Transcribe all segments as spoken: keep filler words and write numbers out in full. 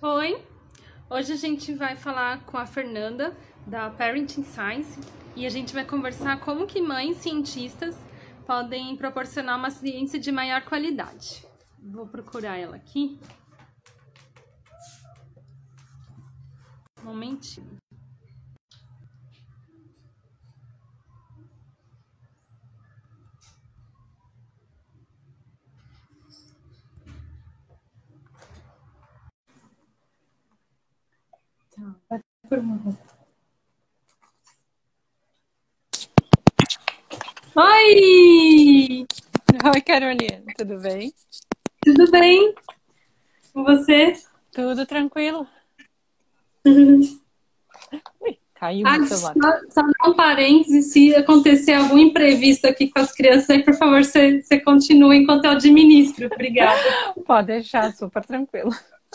Oi, hoje a gente vai falar com a Fernanda da Parenting Science e a gente vai conversar como que mães cientistas podem proporcionar uma ciência de maior qualidade. Vou procurar ela aqui. Um momentinho. Oi! Oi, Carolina, tudo bem? Tudo bem? Com você? Tudo tranquilo? Ui, caiu Ah, meu só, celular. só dar um parênteses, se acontecer algum imprevisto aqui com as crianças, aí, por favor, você, você continua enquanto eu administro. Obrigada. Pode deixar, super tranquilo.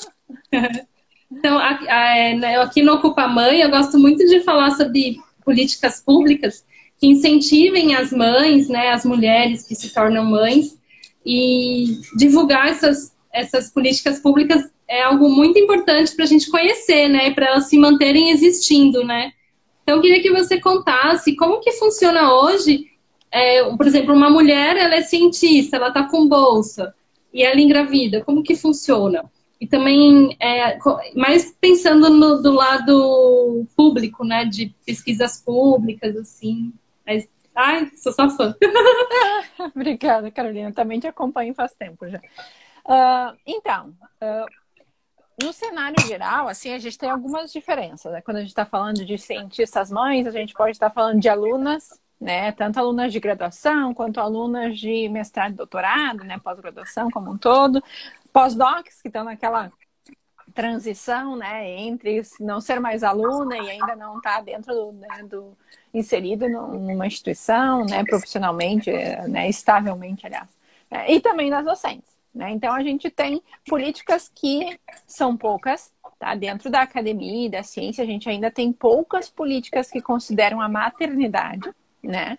Então, a- a- é, né, eu aqui no Ocupa Mãe, eu gosto muito de falar sobre políticas públicas que incentivem as mães, né, as mulheres que se tornam mães, e divulgar essas, essas políticas públicas é algo muito importante para a gente conhecer, né, para elas se manterem existindo, né. Então, eu queria que você contasse como que funciona hoje, é, por exemplo, uma mulher, ela é cientista, ela está com bolsa, e ela engravida, como que funciona? E também, é, mais pensando no, do lado público, né, de pesquisas públicas, assim. Mas, ai, sou sua fã. Obrigada, Carolina. Também te acompanho faz tempo já. Uh, então, uh, no cenário geral, assim, a gente tem algumas diferenças, né? Quando a gente está falando de cientistas mães, a gente pode estar falando de alunas, né? Tanto alunas de graduação quanto alunas de mestrado e doutorado, né? Pós-graduação como um todo. Pós-docs, que estão naquela transição, né, entre não ser mais aluna e ainda não estar tá dentro do, né, do inserido numa instituição, né, profissionalmente, né, estavelmente, aliás, é, e também das docentes, né? Então a gente tem políticas que são poucas, tá? Dentro da academia e da ciência a gente ainda tem poucas políticas que consideram a maternidade, né?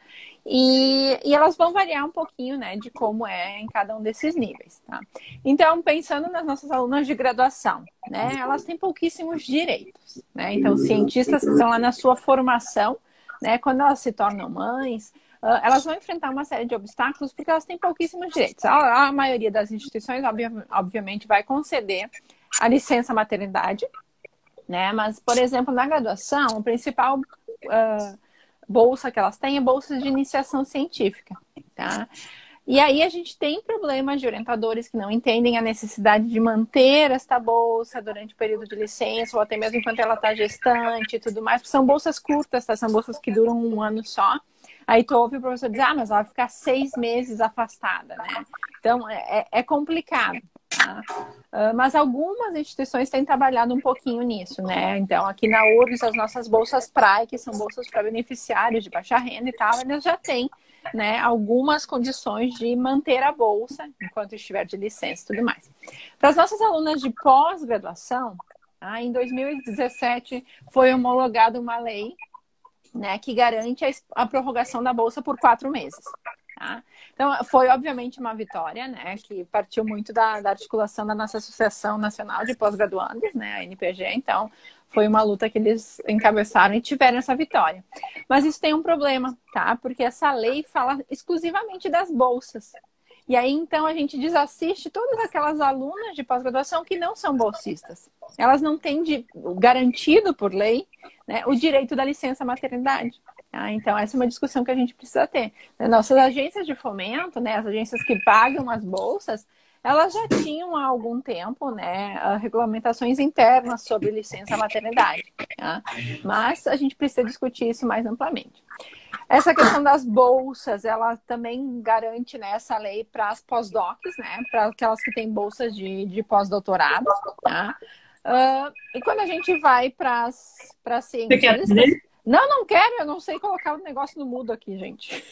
E, e elas vão variar um pouquinho, né, de como é em cada um desses níveis, tá? Então, pensando nas nossas alunas de graduação, né, elas têm pouquíssimos direitos, né? Então, cientistas que estão lá na sua formação, né, quando elas se tornam mães, uh, elas vão enfrentar uma série de obstáculos porque elas têm pouquíssimos direitos. A, a maioria das instituições, obvia, obviamente, vai conceder a licença maternidade, né? Mas, por exemplo, na graduação, o principal uh, bolsa que elas têm é bolsa de iniciação científica, tá? E aí a gente tem problemas de orientadores que não entendem a necessidade de manter esta bolsa durante o período de licença ou até mesmo enquanto ela está gestante e tudo mais, porque são bolsas curtas, tá? São bolsas que duram um ano só. Aí tu ouve o professor dizer, ah, mas ela vai ficar seis meses afastada, né? Então é, é complicado, tá? Uh, mas algumas instituições têm trabalhado um pouquinho nisso, né? Então, aqui na U R G S, as nossas bolsas Praia, que são bolsas para beneficiários de baixa renda e tal, elas já têm, né, algumas condições de manter a bolsa enquanto estiver de licença e tudo mais. Para as nossas alunas de pós-graduação, ah, em dois mil e dezessete foi homologada uma lei, né, que garante a, a prorrogação da bolsa por quatro meses. Tá? Então, foi obviamente uma vitória, né, que partiu muito da, da articulação da nossa Associação Nacional de Pós-Graduandos, né, a N P G, então foi uma luta que eles encabeçaram e tiveram essa vitória. Mas isso tem um problema, tá? Porque essa lei fala exclusivamente das bolsas. E aí, então, a gente desassiste todas aquelas alunas de pós-graduação que não são bolsistas. Elas não têm de, garantido por lei, né, o direito da licença maternidade. Ah, então, essa é uma discussão que a gente precisa ter. Nossas agências de fomento, né, as agências que pagam as bolsas, elas já tinham há algum tempo, né, regulamentações internas sobre licença maternidade. Tá? Mas a gente precisa discutir isso mais amplamente. Essa questão das bolsas, ela também garante, né, essa lei para as pós-docs, né, para aquelas que têm bolsas de, de pós-doutorado. Tá? Uh, e quando a gente vai para as cientistas... Não, não quero, eu não sei colocar o negócio no mudo aqui, gente.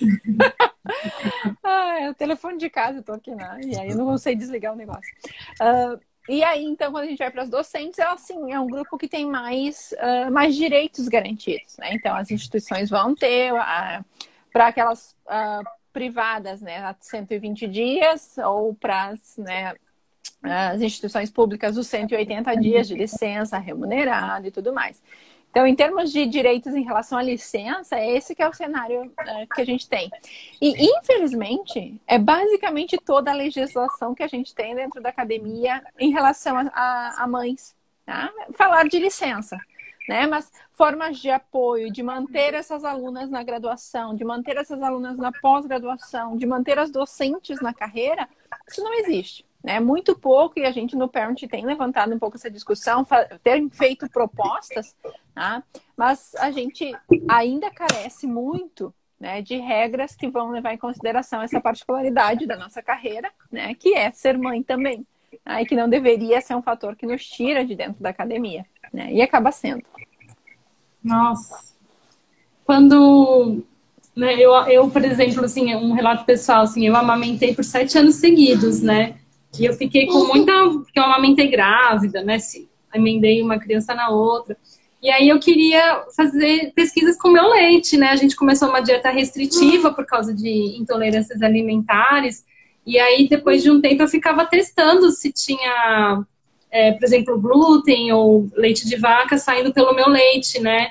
Ah, é o telefone de casa, eu tô aqui, né? E aí eu não sei desligar o negócio. Uh, e aí, então, quando a gente vai para as docentes, é assim, é um grupo que tem mais, uh, mais direitos garantidos, né? Então, as instituições vão ter, uh, para aquelas uh, privadas, né, cento e vinte dias, ou para as, né, as instituições públicas os cento e oitenta dias de licença remunerada e tudo mais. Então, em termos de direitos em relação à licença, é esse que é o cenário é, que a gente tem. E, infelizmente, é basicamente toda a legislação que a gente tem dentro da academia em relação a, a, a mães. Tá? Falar de licença, né? Mas formas de apoio, de manter essas alunas na graduação, de manter essas alunas na pós-graduação, de manter as docentes na carreira, isso não existe. É muito pouco, e a gente no Parent tem levantado um pouco essa discussão, ter feito propostas, tá? Mas a gente ainda carece muito, né, de regras que vão levar em consideração essa particularidade da nossa carreira, né, que é ser mãe também, tá? E que não deveria ser um fator que nos tira de dentro da academia, né? E acaba sendo. Nossa. Quando... Né, eu, eu, por exemplo, assim, um relato pessoal, assim, eu amamentei por sete anos seguidos, né? E eu fiquei com muita... Porque eu amamentei grávida, né? Se emendei uma criança na outra. E aí eu queria fazer pesquisas com meu leite, né? A gente começou uma dieta restritiva por causa de intolerâncias alimentares. E aí, depois de um tempo, eu ficava testando se tinha, é, por exemplo, glúten ou leite de vaca saindo pelo meu leite, né?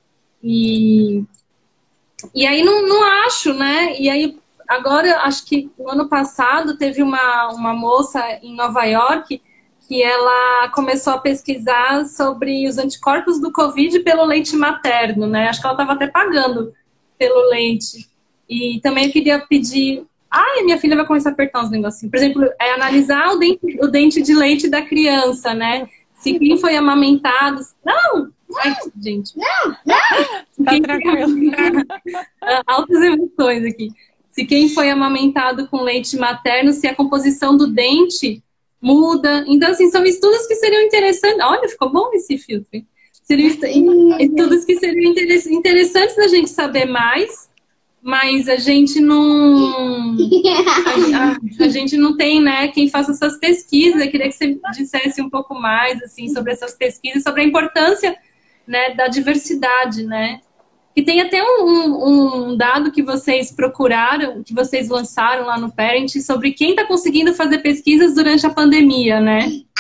E, e aí não, não acho, né? E aí... Agora, acho que no ano passado teve uma, uma moça em Nova York que ela começou a pesquisar sobre os anticorpos do Covid pelo leite materno, né? Acho que ela estava até pagando pelo leite. E também eu queria pedir... Ai, minha filha vai começar a apertar uns negocinhos. Por exemplo, é analisar o dente, o dente de leite da criança, né? Se quem foi amamentado... Não! Ai, gente. Não, não! Tá tranquilo. Altas emoções aqui. Se quem foi amamentado com leite materno, se a composição do dente muda. Então, assim, são estudos que seriam interessantes. Olha, ficou bom esse filtro, hein? Seriam estudos que seriam interessantes da gente saber mais, mas a gente não... A, a, a gente não tem, né, quem faça essas pesquisas. Eu queria que você dissesse um pouco mais, assim, sobre essas pesquisas, sobre a importância, né, da diversidade, né? E tem até um, um, um dado que vocês procuraram, que vocês lançaram lá no Parent, sobre quem está conseguindo fazer pesquisas durante a pandemia, né?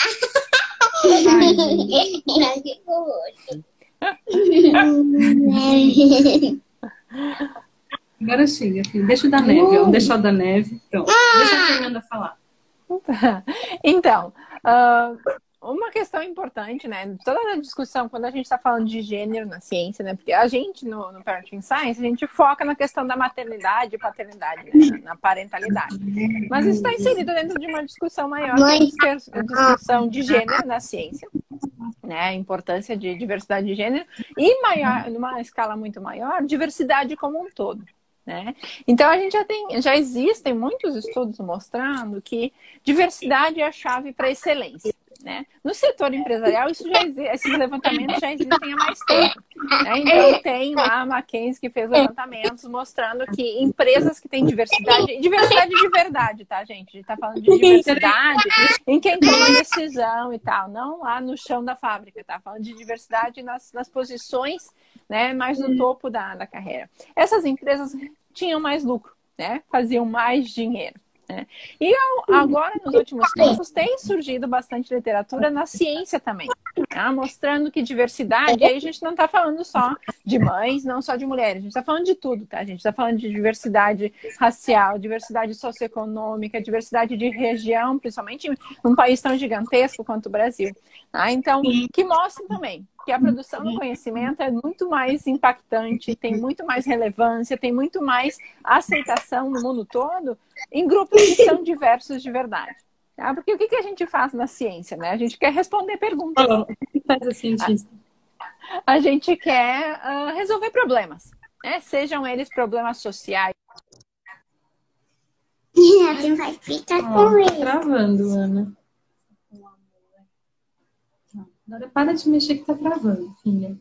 Agora chega, filho. Deixa eu dar neve, ó. Vamos deixar o da neve. Pronto. Deixa a Fernanda falar. Então, uh... uma questão importante, né? Toda a discussão, quando a gente está falando de gênero na ciência, né? Porque a gente, no, no Parenting Science, a gente foca na questão da maternidade e paternidade, né? Na parentalidade. Mas isso está inserido dentro de uma discussão maior, que é a discussão de gênero na ciência, né? A importância de diversidade de gênero e, maior, numa escala muito maior, diversidade como um todo. Né? Então a gente já tem, já existem muitos estudos mostrando que diversidade é a chave para a excelência. Né? No setor empresarial, isso já existe, esses levantamentos já existem há mais tempo. Né? Então, tem lá a McKinsey que fez levantamentos mostrando que empresas que têm diversidade, diversidade de verdade, tá, gente? A gente tá falando de diversidade em quem toma decisão e tal, não lá no chão da fábrica, tá? Falando de diversidade nas, nas posições, né, mais no topo da, da carreira. Essas empresas tinham mais lucro, né? Faziam mais dinheiro. Né? E agora, nos últimos tempos, tem surgido bastante literatura na ciência também, tá? Mostrando que diversidade, aí a gente não está falando só de mães, não só de mulheres, a gente está falando de tudo, tá? A gente está falando de diversidade racial, diversidade socioeconômica, diversidade de região, principalmente num país tão gigantesco quanto o Brasil. Tá? Então, que mostra também que a produção do conhecimento é muito mais impactante, tem muito mais relevância, tem muito mais aceitação no mundo todo em grupos que são diversos de verdade. Tá? Porque o que, que a gente faz na ciência? Né? A gente quer responder perguntas. O que faz a cientista? A, a gente quer uh, resolver problemas, né? Sejam eles problemas sociais. Vai ficar com ele. Travando, Ana. Agora para de mexer que tá travando, filha.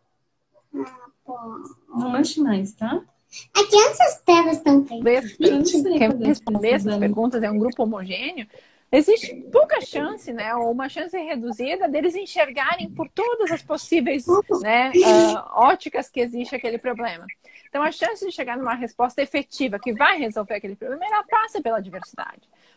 Não mexe mais, tá? Aqui essas telas estão feitas. Quer responder essas perguntas, é um grupo homogêneo, existe pouca chance, né, ou uma chance reduzida deles enxergarem por todas as possíveis, né, uh, óticas que existe aquele problema. Então, a chance de chegar numa resposta efetiva que vai resolver aquele problema, ela passa pela diversidade.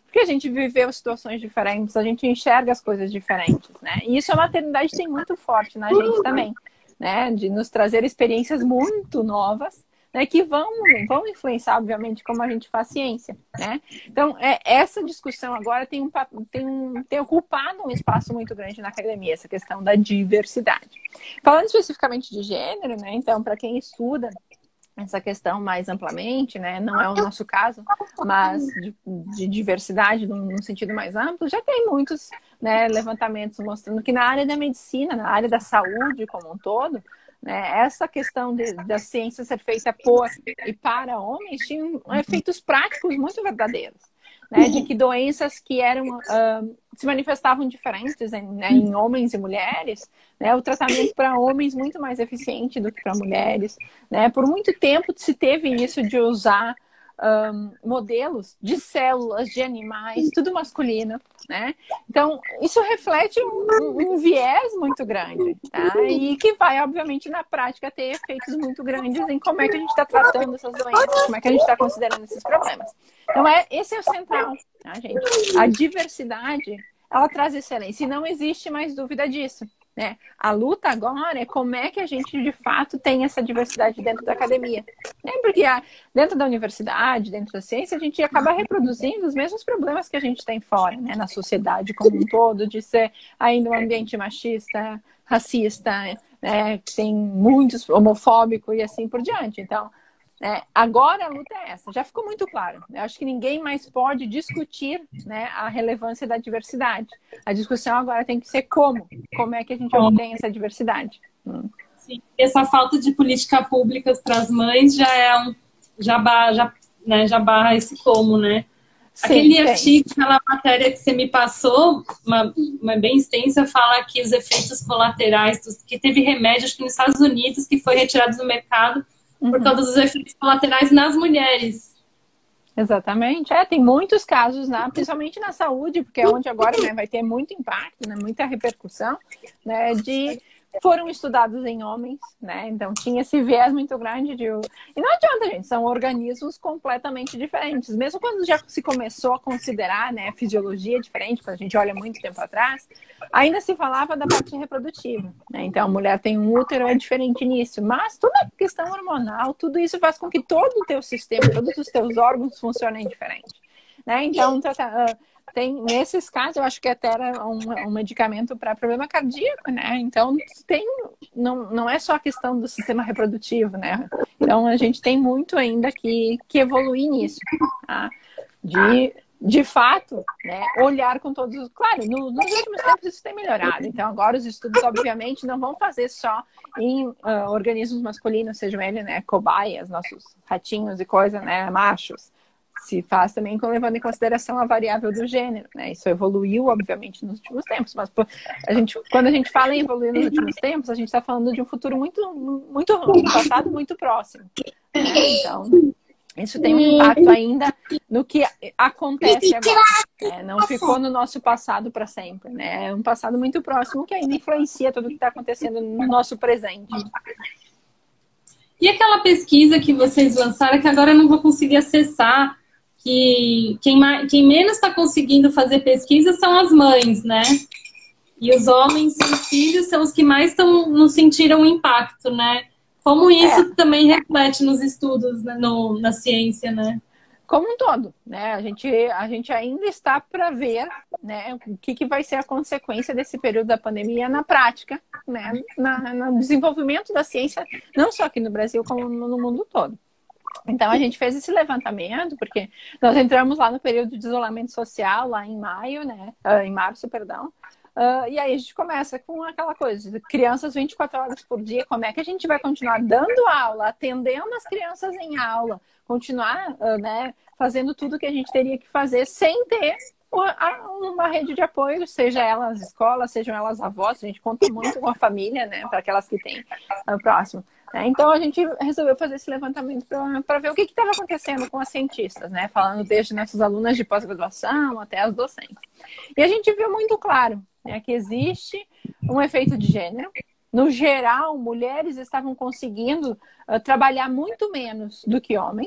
Porque a gente viveu situações diferentes, a gente enxerga as coisas diferentes, né? E isso a maternidade tem muito forte na gente também, né? De nos trazer experiências muito novas, né? Que vão, vão influenciar, obviamente, como a gente faz ciência, né? Então, é, essa discussão agora tem, um, tem, um, tem ocupado um espaço muito grande na academia, essa questão da diversidade. Falando especificamente de gênero, né? Então, para quem estuda essa questão mais amplamente, né? Não é o nosso caso, mas de, de diversidade num sentido mais amplo, já tem muitos, né, levantamentos mostrando que na área da medicina, na área da saúde como um todo, né, essa questão de, da ciência ser feita por e para homens tinha efeitos práticos muito verdadeiros. Né, de que doenças que eram uh, se manifestavam diferentes em, né, em homens e mulheres, né, o tratamento para homens muito mais eficiente do que para mulheres, né, por muito tempo se teve isso de usar um, modelos de células de animais, tudo masculino, né? Então isso reflete um, um viés muito grande, tá? E que vai obviamente na prática ter efeitos muito grandes em como é que a gente está tratando essas doenças, como é que a gente está considerando esses problemas. Então, é, esse é o central, tá, gente? A diversidade, ela traz excelência. E não existe mais dúvida disso, né? A luta agora é como é que a gente, de fato, tem essa diversidade dentro da academia. Né? Porque a, dentro da universidade, dentro da ciência, a gente acaba reproduzindo os mesmos problemas que a gente tem fora, né? Na sociedade como um todo, de ser ainda um ambiente machista, racista, né? Tem muitos homofóbico e assim por diante. Então, É, agora a luta é essa, já ficou muito claro. Eu acho que ninguém mais pode discutir, né, a relevância da diversidade. A discussão agora tem que ser como. Como é que a gente obtém essa diversidade. Hum. Sim, essa falta de política públicas para as mães já é um. Já barra, já, né, já barra esse como, né? Sim, aquele tem. Artigo, aquela matéria que você me passou, uma, uma bem extensa, fala que os efeitos colaterais, dos, que teve remédio, acho que nos Estados Unidos, que foi retirado do mercado por causa dos efeitos colaterais nas mulheres. Exatamente. É, tem muitos casos, né, principalmente na saúde, porque é onde agora, né, vai ter muito impacto, né, muita repercussão, né, de foram estudados em homens, né, então tinha esse viés muito grande de... E não adianta, gente, são organismos completamente diferentes. Mesmo quando já se começou a considerar, né, fisiologia diferente, quando a gente olha muito tempo atrás, ainda se falava da parte reprodutiva, né? Então a mulher tem um útero, é diferente nisso, mas toda a questão hormonal, tudo isso faz com que todo o teu sistema, todos os teus órgãos funcionem diferente, né? Então tem, nesses casos, eu acho que até era um, um medicamento para problema cardíaco, né? Então tem, não, não é só a questão do sistema reprodutivo, né? Então a gente tem muito ainda que, que evoluir nisso, tá? De de fato, né, olhar com todos os... Claro, no, nos últimos tempos isso tem melhorado. Então, agora os estudos, obviamente, não vão fazer só em uh, organismos masculinos, sejam eles, né, cobaias, nossos ratinhos e coisa, né, machos. Se faz também levando em consideração a variável do gênero, né? Isso evoluiu, obviamente, nos últimos tempos. Mas a gente, quando a gente fala em evoluir nos últimos tempos, a gente está falando de um futuro muito, muito, um passado muito próximo. Né? Então... Isso tem um impacto ainda no que acontece agora. Né? Não ficou no nosso passado para sempre. Né? É um passado muito próximo que ainda influencia tudo o que está acontecendo no nosso presente. E aquela pesquisa que vocês lançaram, que agora eu não vou conseguir acessar, que quem, mais, quem menos está conseguindo fazer pesquisa são as mães, né? E os homens e os filhos são os que mais tão, não sentiram o impacto, né? Como isso é. também reflete nos estudos, né, no, na ciência, né? Como um todo, né? A gente, a gente ainda está para ver, né, o que, que vai ser a consequência desse período da pandemia na prática, né? Na, no desenvolvimento da ciência, não só aqui no Brasil, como no mundo todo. Então, a gente fez esse levantamento, porque nós entramos lá no período de isolamento social, lá em maio, né? Uh, em março, perdão. Uh, e aí a gente começa com aquela coisa, crianças vinte e quatro horas por dia, como é que a gente vai continuar dando aula, atendendo as crianças em aula, continuar uh, né, fazendo tudo que a gente teria que fazer sem ter uma rede de apoio, seja elas escolas, sejam elas avós, a gente conta muito com a família, né, para aquelas que têm uh, próximo. Né? Então a gente resolveu fazer esse levantamento para ver o que estava acontecendo com as cientistas, né, falando desde nossas alunas de pós-graduação até as docentes. E a gente viu muito claro, né, que existe um efeito de gênero. No geral, mulheres estavam conseguindo uh, trabalhar muito menos do que homens,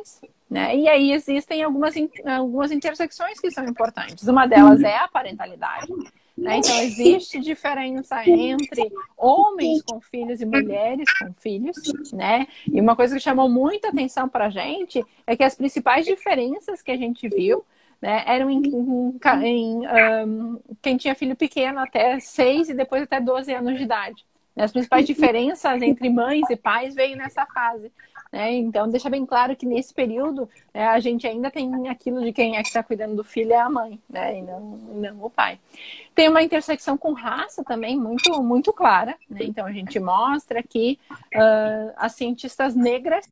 né? E aí existem algumas, algumas intersecções que são importantes. Uma delas é a parentalidade, né? Então, existe diferença entre homens com filhos e mulheres com filhos, né? E uma coisa que chamou muita atenção para a gente é que as principais diferenças que a gente viu, né, eram em, em, em um, quem tinha filho pequeno até seis e depois até doze anos de idade. As principais diferenças entre mães e pais veio nessa fase. Né? Então, deixa bem claro que nesse período, né, a gente ainda tem aquilo de quem é que está cuidando do filho é a mãe, né? E não, não o pai. Tem uma intersecção com raça também muito, muito clara. Né? Então, a gente mostra que uh, as cientistas negras...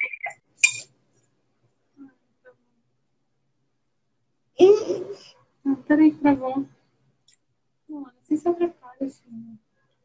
Ah, peraí, travou. Não, não sei se eu preparo assim.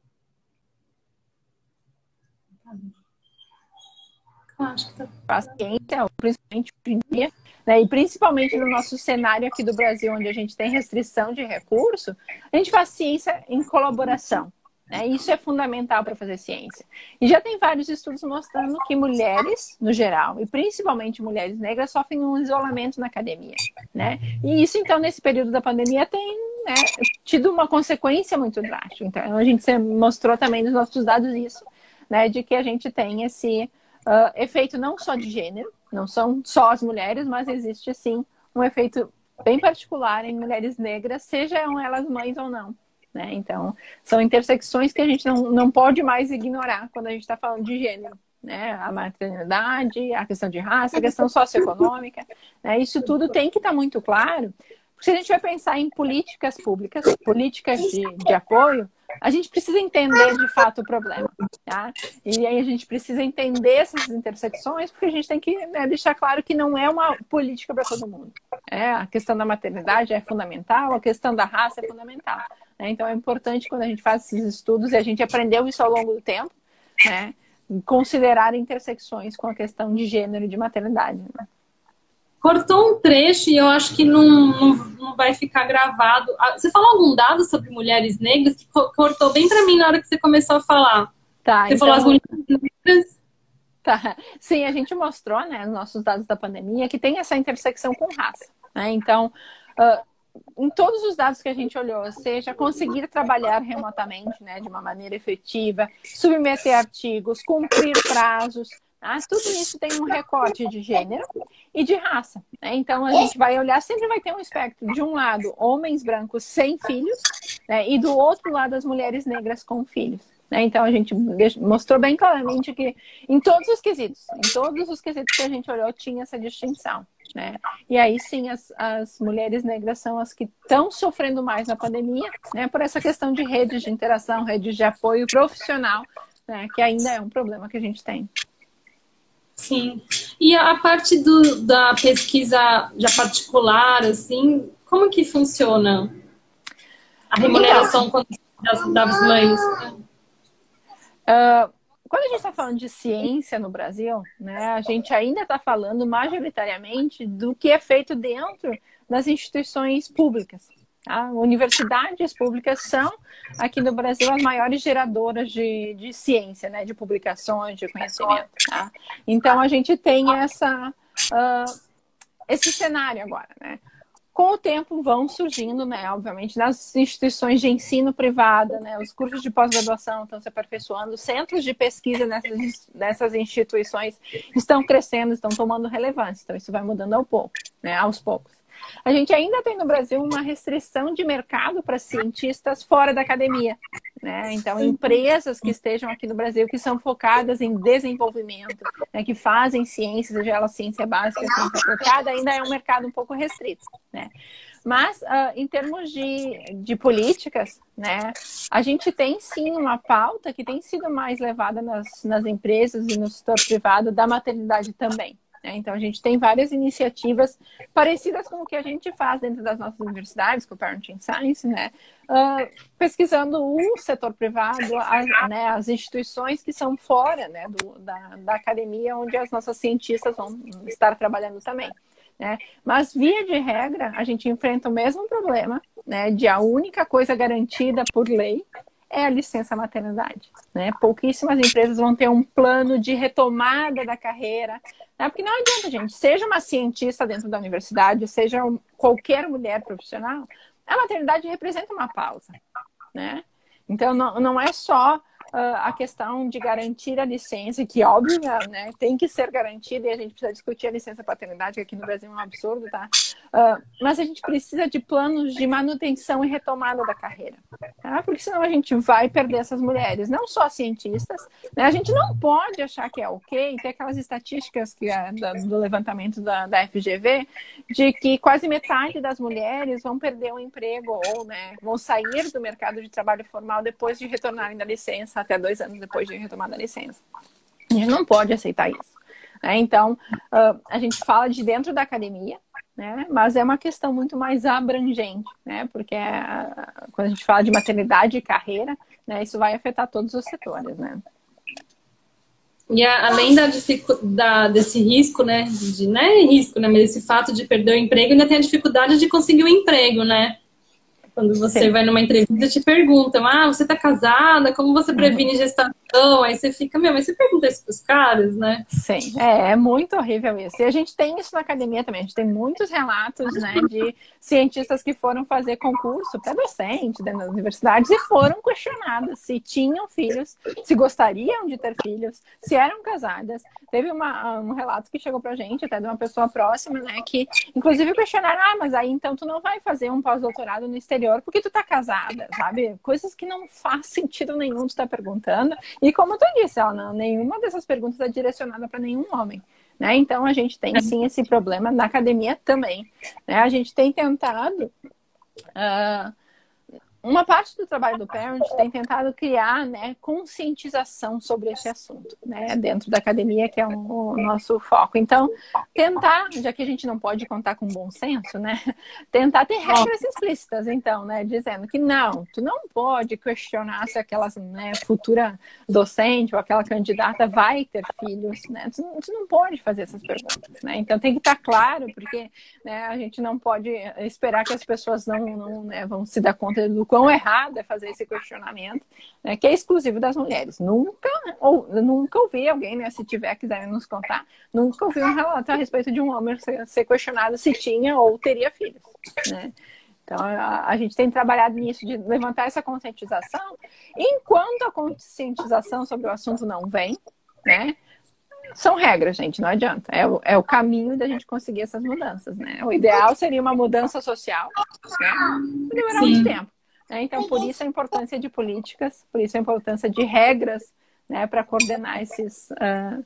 Acho que tá... a ciência, principalmente hoje em dia, né, e principalmente no nosso cenário aqui do Brasil, onde a gente tem restrição de recurso, a gente faz ciência em colaboração. Né? Isso é fundamental para fazer ciência. E já tem vários estudos mostrando que mulheres, no geral, e principalmente mulheres negras, sofrem um isolamento na academia. Né? E isso, então, nesse período da pandemia, tem, né, tido uma consequência muito drástica. Então, a gente mostrou também nos nossos dados isso, né, de que a gente tem esse... Uh, efeito não só de gênero, não são só as mulheres, mas existe sim um efeito bem particular em mulheres negras, sejam elas mães ou não. Né? Então, são intersecções que a gente não, não pode mais ignorar quando a gente está falando de gênero. Né? A maternidade, a questão de raça, a questão socioeconômica. Né? Isso tudo tem que estar muito claro. Porque se a gente vai pensar em políticas públicas, políticas de, de apoio, a gente precisa entender de fato o problema, tá? E aí a gente precisa entender essas intersecções, porque a gente tem que, né, deixar claro que não é uma política para todo mundo. É, a questão da maternidade é fundamental, a questão da raça é fundamental. Né? Então é importante quando a gente faz esses estudos, e a gente aprendeu isso ao longo do tempo, né, considerar intersecções com a questão de gênero e de maternidade. Né? Cortou um trecho e eu acho que não, não, não vai ficar gravado. Você falou algum dado sobre mulheres negras que cortou bem para mim na hora que você começou a falar? Tá, você então... falou as mulheres negras? Tá. Sim, a gente mostrou, né, nos nossos dados da pandemia, que tem essa intersecção com raça. Né? Então, uh, em todos os dados que a gente olhou, seja conseguir trabalhar remotamente, né, de uma maneira efetiva, submeter artigos, cumprir prazos, ah, tudo isso tem um recorte de gênero e de raça. Né? Então, a gente vai olhar, sempre vai ter um espectro. De um lado, homens brancos sem filhos, né? E do outro lado, as mulheres negras com filhos. Né? Então, a gente mostrou bem claramente que em todos os quesitos, em todos os quesitos que a gente olhou, tinha essa distinção. Né? E aí, sim, as, as mulheres negras são as que estão sofrendo mais na pandemia, né? Por essa questão de redes de interação, redes de apoio profissional, né? Que ainda é um problema que a gente tem. Sim. E a parte do, da pesquisa já particular, assim, como que funciona a remuneração então, das, das mães? Uh, quando a gente está falando de ciência no Brasil, né, a gente ainda está falando majoritariamente do que é feito dentro das instituições públicas. Tá? Universidades públicas são, aqui no Brasil, as maiores geradoras de, de ciência, né? De publicações, de conhecimento. Tá? Então, a gente tem essa, uh, esse cenário agora. Né? Com o tempo, vão surgindo, né, obviamente, nas instituições de ensino privada, né, os cursos de pós-graduação estão se aperfeiçoando, centros de pesquisa nessas, nessas instituições estão crescendo, estão tomando relevância. Então, isso vai mudando ao pouco, né, aos poucos. A gente ainda tem no Brasil uma restrição de mercado para cientistas fora da academia. Né? Então, empresas que estejam aqui no Brasil, que são focadas em desenvolvimento, né, que fazem ciência, seja ela ciência básica, ciência aplicada, ainda é um mercado um pouco restrito. Né? Mas, uh, em termos de, de políticas, né, a gente tem sim uma pauta que tem sido mais levada nas, nas empresas e no setor privado da maternidade também. Então, a gente tem várias iniciativas parecidas com o que a gente faz dentro das nossas universidades, com o Parenting Science, né? Uh, pesquisando o setor privado, as, né, as instituições que são fora, né, do, da, da academia, onde as nossas cientistas vão estar trabalhando também. Né? Mas, via de regra, a gente enfrenta o mesmo problema, né, de a única coisa garantida por lei é a licença maternidade, né? Pouquíssimas empresas vão ter um plano de retomada da carreira, né? Porque não adianta, gente, seja uma cientista dentro da universidade, seja qualquer mulher profissional, a maternidade representa uma pausa, né? Então, não, não é só uh, a questão de garantir a licença, que óbvio, né, tem que ser garantida, e a gente precisa discutir a licença paternidade, que aqui no Brasil é um absurdo, tá? Uh, mas a gente precisa de planos de manutenção e retomada da carreira, tá? Porque senão a gente vai perder essas mulheres, não só cientistas, né? A gente não pode achar que é ok, tem aquelas estatísticas que é da, do levantamento da, da F G V, de que quase metade das mulheres vão perder o emprego ou, né, vão sair do mercado de trabalho formal depois de retornarem da licença, até dois anos depois de retomar da licença. A gente não pode aceitar isso, né? Então, uh, a gente fala de dentro da academia, né? Mas é uma questão muito mais abrangente, né? Porque uh, quando a gente fala de maternidade e carreira, né, isso vai afetar todos os setores, né? E a, além da, da, desse risco, né? De, não é risco, né? Mas esse fato de perder o emprego, ainda tem a dificuldade de conseguir um emprego, né? Quando você Sim. vai numa entrevista, te perguntam, ah, você tá casada? Como você previne gestação? Aí você fica, meu, mas você pergunta isso pros caras, né? Sim, é, é muito horrível isso. E a gente tem isso na academia também. A gente tem muitos relatos, né, de cientistas que foram fazer concurso para docente dentro das universidades e foram questionadas se tinham filhos, se gostariam de ter filhos, se eram casadas. Teve uma, um relato que chegou pra gente, até de uma pessoa próxima, né, que inclusive questionaram, ah, mas aí então tu não vai fazer um pós-doutorado no exterior porque tu tá casada, sabe? Coisas que não faz sentido nenhum tu tá perguntando. E como tu disse, ó, não, nenhuma dessas perguntas é direcionada para nenhum homem, né? Então a gente tem sim esse problema na academia também, né? A gente tem tentado uh, uma parte do trabalho do Parent tem tentado criar, né, conscientização sobre esse assunto, né, dentro da academia, que é o nosso foco. Então, tentar, já que a gente não pode contar com bom senso, né, tentar ter regras explícitas, então, né, dizendo que não, tu não pode questionar se aquela, né, futura docente ou aquela candidata vai ter filhos, né, tu, tu não pode fazer essas perguntas, né, então tem que estar claro, porque, né, a gente não pode esperar que as pessoas não, não né, vão se dar conta do quão errado é fazer esse questionamento, né, que é exclusivo das mulheres. Nunca, ou, nunca ouvi alguém, né, se tiver, quiser nos contar, nunca ouvi um relato a respeito de um homem ser, ser questionado se tinha ou teria filhos, né? Então, a, a gente tem trabalhado nisso, de levantar essa conscientização. Enquanto a conscientização sobre o assunto não vem, né, são regras, gente, não adianta. É o, é o caminho da gente conseguir essas mudanças, né? O ideal seria uma mudança social, né? Demorar muito tempo. Então, por isso a importância de políticas, por isso a importância de regras, né, para coordenar esses, uh,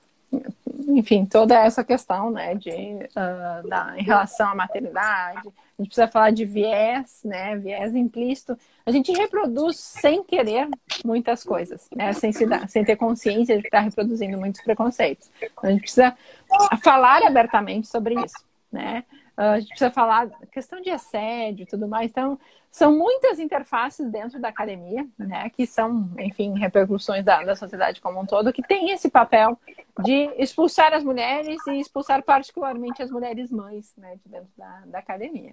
enfim, toda essa questão, né, de, uh, da, em relação à maternidade. A gente precisa falar de viés, né, viés implícito. A gente reproduz sem querer muitas coisas, né, sem, se dar, sem ter consciência de que está reproduzindo muitos preconceitos. Então, a gente precisa falar abertamente sobre isso, né. Uh, a gente precisa falar questão de assédio e tudo mais. Então, são muitas interfaces dentro da academia, né, que são, enfim, repercussões da, da sociedade como um todo, que tem esse papel de expulsar as mulheres e expulsar particularmente as mulheres mães, né, de dentro da, da academia.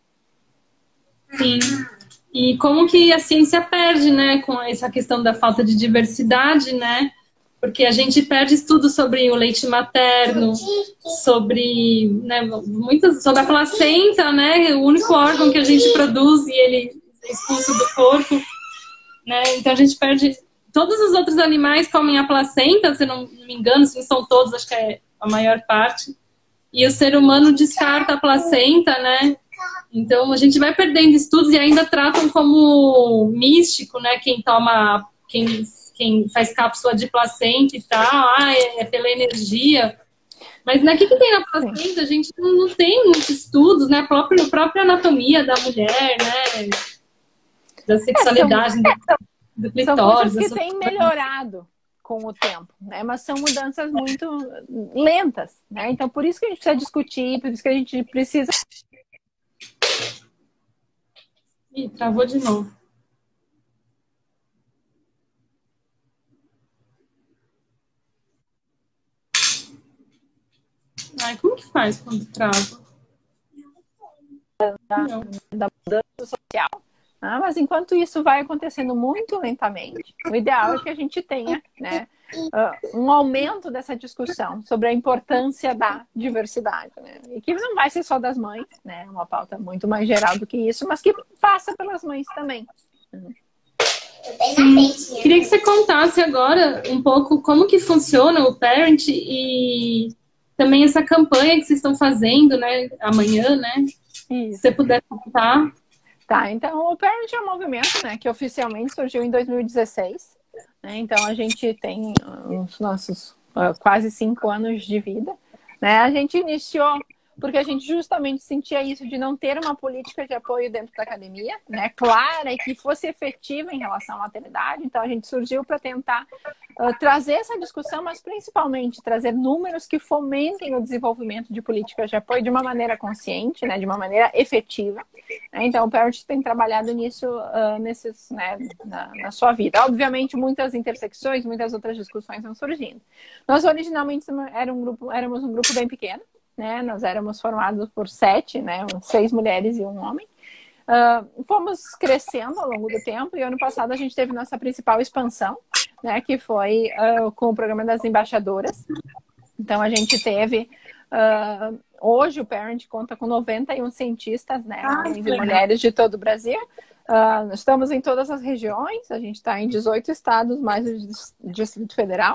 Sim. E como que a ciência perde, né, com essa questão da falta de diversidade, né? Porque a gente perde estudo sobre o leite materno, sobre, né, muitas, sobre a placenta, né? O único órgão que a gente produz e ele é expulso do corpo, né? Então a gente perde. Todos os outros animais comem a placenta, se não me engano, se não são todos, acho que é a maior parte. E o ser humano descarta a placenta, né? Então a gente vai perdendo estudos e ainda tratam como místico, né? Quem toma, quem quem faz cápsula de placenta e tal, ah, é, é pela energia. Mas né, o que, que tem na placenta? A gente não, não tem muitos estudos, né? A própria, a própria anatomia da mulher, né? Da sexualidade, é, são, do, do clitóris. São coisas que têm melhorado com o tempo, né? Mas são mudanças muito lentas, né? Então, por isso que a gente precisa discutir, por isso que a gente precisa... Ih, travou de novo. Ai, como que faz quando trava? Da, da mudança social, Ah, mas enquanto isso vai acontecendo muito lentamente, o ideal é que a gente tenha, né, uh, um aumento dessa discussão sobre a importância da diversidade, né? E que não vai ser só das mães, né? Uma pauta muito mais geral do que isso, mas que passa pelas mães também. Sim. Queria que você contasse agora um pouco como que funciona o Parent e também essa campanha que vocês estão fazendo, né, amanhã, né? Isso. Se você puder contar. Tá, então o Parent é um movimento, né, que oficialmente surgiu em dois mil e dezesseis. Né, então a gente tem os nossos uh, quase cinco anos de vida. Né, a gente iniciou porque a gente justamente sentia isso de não ter uma política de apoio dentro da academia, né, clara e que fosse efetiva em relação à maternidade. Então a gente surgiu para tentar uh, trazer essa discussão, mas principalmente trazer números que fomentem o desenvolvimento de políticas de apoio de uma maneira consciente, né, de uma maneira efetiva. Então o Parent tem trabalhado nisso uh, nesses, né, na, na sua vida. Obviamente muitas intersecções, muitas outras discussões vão surgindo. Nós originalmente era um grupo, éramos um grupo bem pequeno. Né? Nós éramos formados por sete, né? Seis mulheres e um homem. Uh, fomos crescendo ao longo do tempo e ano passado a gente teve nossa principal expansão, né? Que foi uh, com o programa das embaixadoras. Então a gente teve... Uh, hoje o Parent conta com noventa e um cientistas, né? Homens e mulheres de todo o Brasil. Uh, estamos em todas as regiões, a gente está em dezoito estados, mais o Distrito Federal.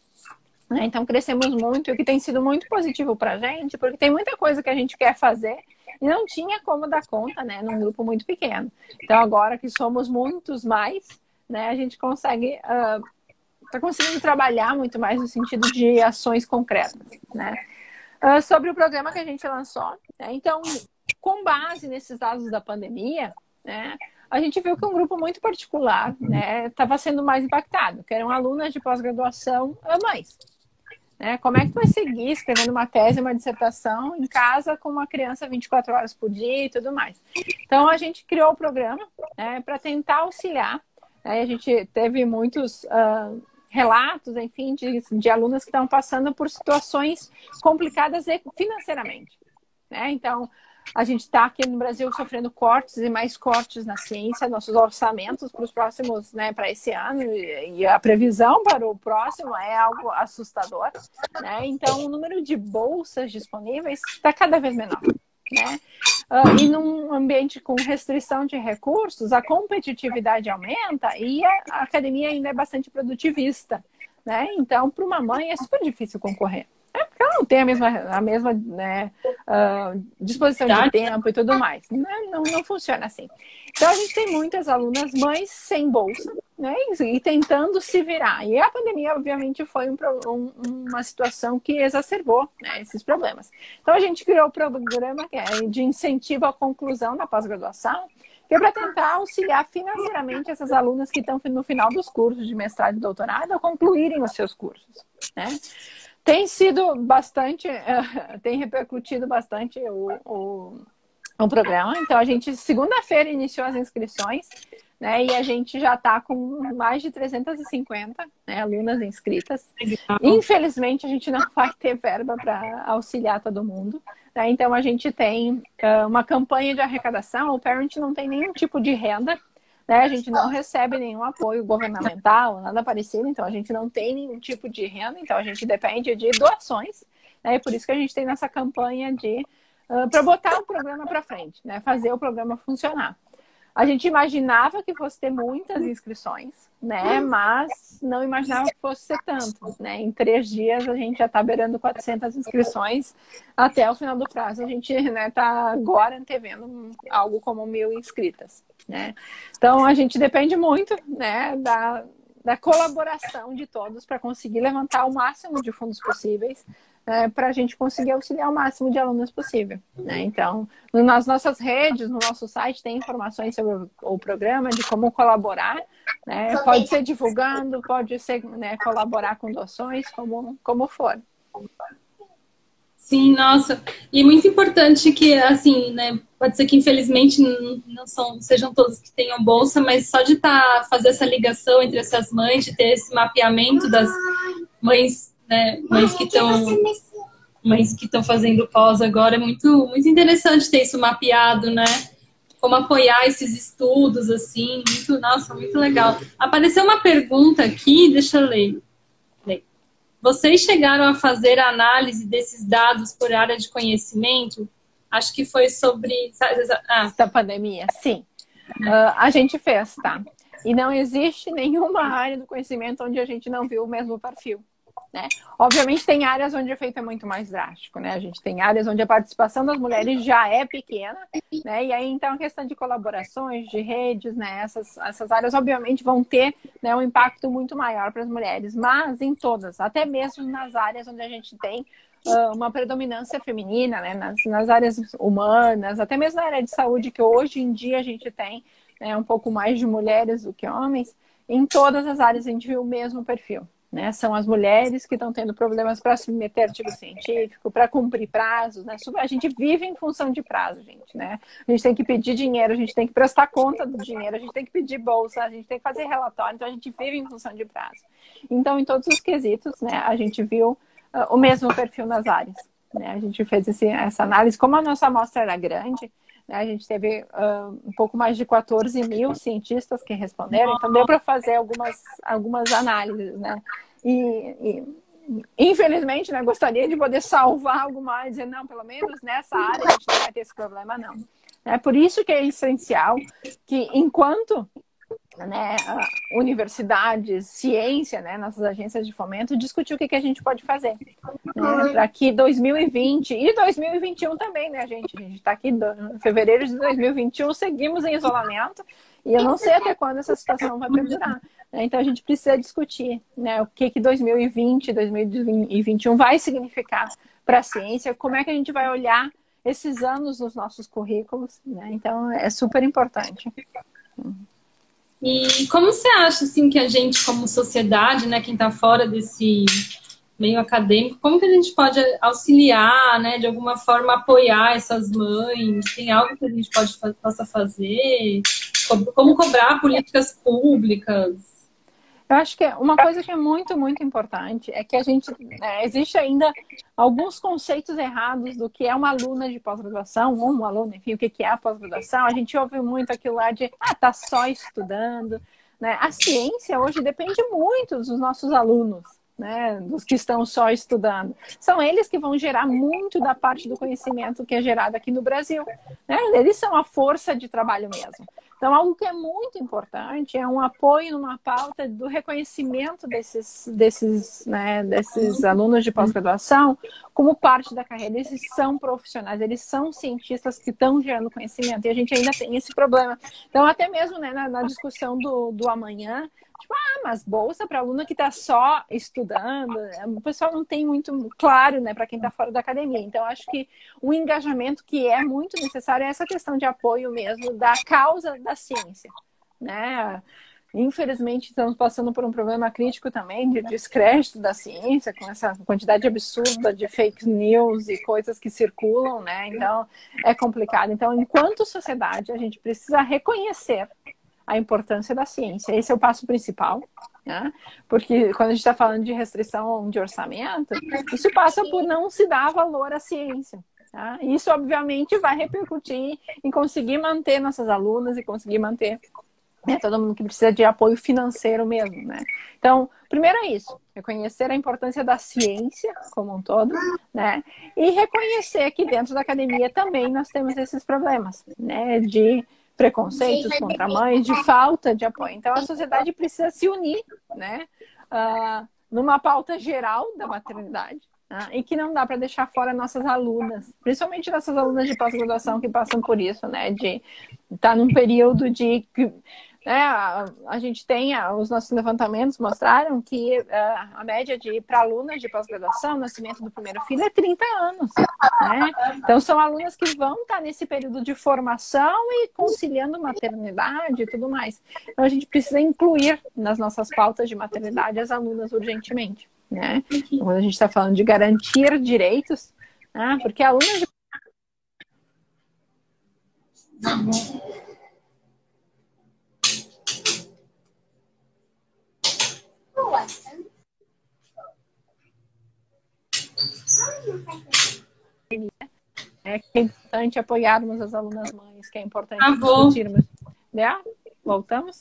Então crescemos muito, o que tem sido muito positivo para a gente, porque tem muita coisa que a gente quer fazer e não tinha como dar conta, né, num grupo muito pequeno. Então agora que somos muitos mais, né, a gente consegue, uh, tá conseguindo trabalhar muito mais no sentido de ações concretas, né. Uh, sobre o programa que a gente lançou, né, então com base nesses dados da pandemia, né, a gente viu que um grupo muito particular, né, estava sendo mais impactado, que eram alunas de pós-graduação mães. Né? Como é que tu vai seguir escrevendo uma tese, uma dissertação em casa com uma criança vinte e quatro horas por dia e tudo mais? Então a gente criou o programa, né, para tentar auxiliar. Né? A gente teve muitos uh, relatos, enfim, de, de alunas que estavam passando por situações complicadas financeiramente. Né? Então a gente está aqui no Brasil sofrendo cortes e mais cortes na ciência, nossos orçamentos para os próximos, né, para esse ano, e a previsão para o próximo é algo assustador, né? Então o número de bolsas disponíveis está cada vez menor, né? Uh, e num ambiente com restrição de recursos, a competitividade aumenta e a, a academia ainda é bastante produtivista, né? Então para uma mãe é super difícil concorrer. É porque ela não tem a mesma, a mesma né, uh, disposição de tempo e tudo mais. Não, não, não funciona assim. Então, a gente tem muitas alunas mães sem bolsa, né, e tentando se virar. E a pandemia, obviamente, foi um, um, uma situação que exacerbou, né, esses problemas. Então, a gente criou o programa que é de incentivo à conclusão da pós-graduação, que é para tentar auxiliar financeiramente essas alunas que estão no final dos cursos de mestrado e doutorado a concluírem os seus cursos, né? Tem sido bastante, uh, tem repercutido bastante o, o, o programa. Então, a gente, segunda-feira, iniciou as inscrições, né? E a gente já está com mais de trezentas e cinquenta, né, alunas inscritas. Infelizmente, a gente não vai ter verba para auxiliar todo mundo. Né? Então, a gente tem uh, uma campanha de arrecadação. O Parent não tem nenhum tipo de renda. Né? A gente não recebe nenhum apoio governamental, nada parecido, então a gente não tem nenhum tipo de renda, então a gente depende de doações, né? E por isso que a gente tem nessa campanha de uh, para botar o programa para frente, né? Fazer o programa funcionar. A gente imaginava que fosse ter muitas inscrições, né? Mas não imaginava que fosse ser tanto, né? Em três dias a gente já está beirando quatrocentas inscrições, até o final do prazo a gente está, né, tá agora antevendo algo como mil inscritas. Né? Então a gente depende muito, né, da, da colaboração de todos para conseguir levantar o máximo de fundos possíveis, né, para a gente conseguir auxiliar o máximo de alunos possível. Né? Então, nas nossas redes, no nosso site, tem informações sobre o, o programa, de como colaborar. Né? Pode ser divulgando, pode ser, né, colaborar com doações, como, como for. Sim, nossa. E muito importante que, assim, né, pode ser que infelizmente não são, sejam todos que tenham bolsa, mas só de estar, tá, fazer essa ligação entre essas mães, de ter esse mapeamento das mães, né, mães que estão mães que estão fazendo pós agora, é muito, muito interessante ter isso mapeado, né? como apoiar esses estudos, assim, muito, nossa, muito legal. Apareceu uma pergunta aqui, deixa eu ler. Vocês chegaram a fazer a análise desses dados por área de conhecimento? Acho que foi sobre... Ah. Da pandemia, sim. Uh, a gente fez, tá? E não existe nenhuma área do conhecimento onde a gente não viu o mesmo perfil, né? Obviamente tem áreas onde o efeito é muito mais drástico, né? A gente tem áreas onde a participação das mulheres já é pequena, né? E aí então a questão de colaborações, de redes, né? Essas, essas áreas obviamente vão ter, né, um impacto muito maior para as mulheres, mas em todas, até mesmo nas áreas onde a gente tem uh, uma predominância feminina, né? Nas, nas áreas humanas, até mesmo na área de saúde, que hoje em dia a gente tem, né, um pouco mais de mulheres do que homens, em todas as áreas a gente viu o mesmo perfil. Né? São as mulheres que estão tendo problemas para submeter artigo científico, para cumprir prazos, né? A gente vive em função de prazo, gente, né? A gente tem que pedir dinheiro, a gente tem que prestar conta do dinheiro, a gente tem que pedir bolsa, a gente tem que fazer relatório, então a gente vive em função de prazo. Então, em todos os quesitos, né, a gente viu uh, o mesmo perfil nas áreas, né? A gente fez esse, essa análise, como a nossa amostra era grande, né, a gente teve uh, um pouco mais de quatorze mil cientistas que responderam, então deu para fazer algumas, algumas análises, né? E, e infelizmente, né, gostaria de poder salvar algo mais, dizer, não, pelo menos nessa área a gente não vai ter esse problema, não. É por isso que é essencial que, enquanto, né, universidades, ciência, né, nossas agências de fomento, discutir o que, que a gente pode fazer, né, para que dois mil e vinte e dois mil e vinte e um também, né, gente? A gente está aqui em fevereiro de dois mil e vinte e um, seguimos em isolamento e eu não sei até quando essa situação vai perdurar. Né? Então a gente precisa discutir, né, o que que dois mil e vinte, dois mil e vinte e um vai significar para a ciência, como é que a gente vai olhar esses anos nos nossos currículos, né? Então é super importante. E como você acha, assim, que a gente, como sociedade, né, quem está fora desse meio acadêmico, como que a gente pode auxiliar, né, de alguma forma apoiar essas mães? Tem algo que a gente pode, possa fazer? Como cobrar políticas públicas? Eu acho que uma coisa que é muito, muito importante é que a gente, né, existe ainda alguns conceitos errados do que é uma aluna de pós-graduação, ou um aluno, enfim, o que é a pós-graduação. A gente ouve muito aquilo lá de, ah, tá só estudando, né? A ciência hoje depende muito dos nossos alunos, né, dos que estão só estudando. São eles que vão gerar muito da parte do conhecimento que é gerado aqui no Brasil, né? Eles são a força de trabalho mesmo. Então, algo que é muito importante é um apoio numa pauta do reconhecimento desses, desses, né, desses alunos de pós-graduação como parte da carreira. Eles são profissionais, eles são cientistas que estão gerando conhecimento e a gente ainda tem esse problema. Então, até mesmo, né, na, na discussão do, do amanhã, tipo, ah, mas bolsa para aluno que está só estudando, o pessoal não tem muito claro, né, para quem está fora da academia. Então, acho que o engajamento que é muito necessário é essa questão de apoio mesmo da causa da ciência, né? Infelizmente, estamos passando por um problema crítico também de descrédito da ciência, com essa quantidade absurda de fake news e coisas que circulam, né? Então, é complicado. Então, enquanto sociedade, a gente precisa reconhecer a importância da ciência. Esse é o passo principal, né? Porque quando a gente está falando de restrição de orçamento, isso passa por não se dar valor à ciência. Tá? Isso, obviamente, vai repercutir em conseguir manter nossas alunas e conseguir manter, né, todo mundo que precisa de apoio financeiro mesmo, né? Então, primeiro é isso, reconhecer a importância da ciência como um todo, né? E reconhecer que dentro da academia também nós temos esses problemas, né? De preconceitos contra mães, de falta de apoio. Então, a sociedade precisa se unir, né? Uh, numa pauta geral da maternidade, né? E que não dá para deixar fora nossas alunas, principalmente nossas alunas de pós-graduação que passam por isso, né? De estar num período de... né, a, a gente tem, a, os nossos levantamentos mostraram que a, a média de para alunas de pós-graduação, o nascimento do primeiro filho é trinta anos. Né? Então, são alunas que vão estar nesse período de formação e conciliando maternidade e tudo mais. Então, a gente precisa incluir nas nossas pautas de maternidade as alunas urgentemente. Né? Quando a gente está falando de garantir direitos, né? Porque alunas de... É que é importante apoiarmos as alunas mães, que é importante Travou. discutirmos. Né? Voltamos?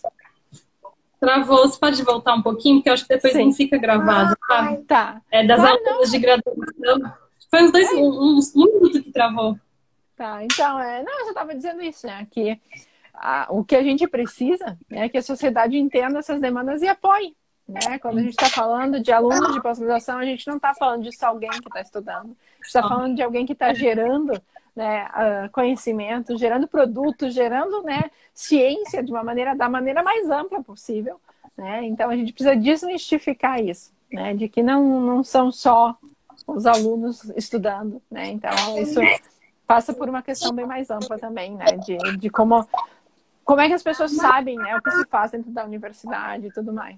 Travou. Você pode voltar um pouquinho, porque eu acho que depois Sim. não fica gravado, sabe? Tá. É das Claro, alunas não. de graduação. Foi uns dois, É. um, uns um minuto que travou. Tá, então, é, não, eu já estava dizendo isso, né? Que a, o que a gente precisa é que a sociedade entenda essas demandas e apoie. Né? Quando a gente está falando de alunos de pós-graduação, a gente não está falando de só alguém que está estudando. A gente está falando de alguém que está gerando, né, uh, conhecimento, gerando produtos, gerando, né, ciência de uma maneira, da maneira mais ampla possível. Né? Então, a gente precisa desmistificar isso, né? De que não, não são só os alunos estudando. Né? Então, isso passa por uma questão bem mais ampla também, né? De, de como, como é que as pessoas sabem, né, o que se faz dentro da universidade e tudo mais.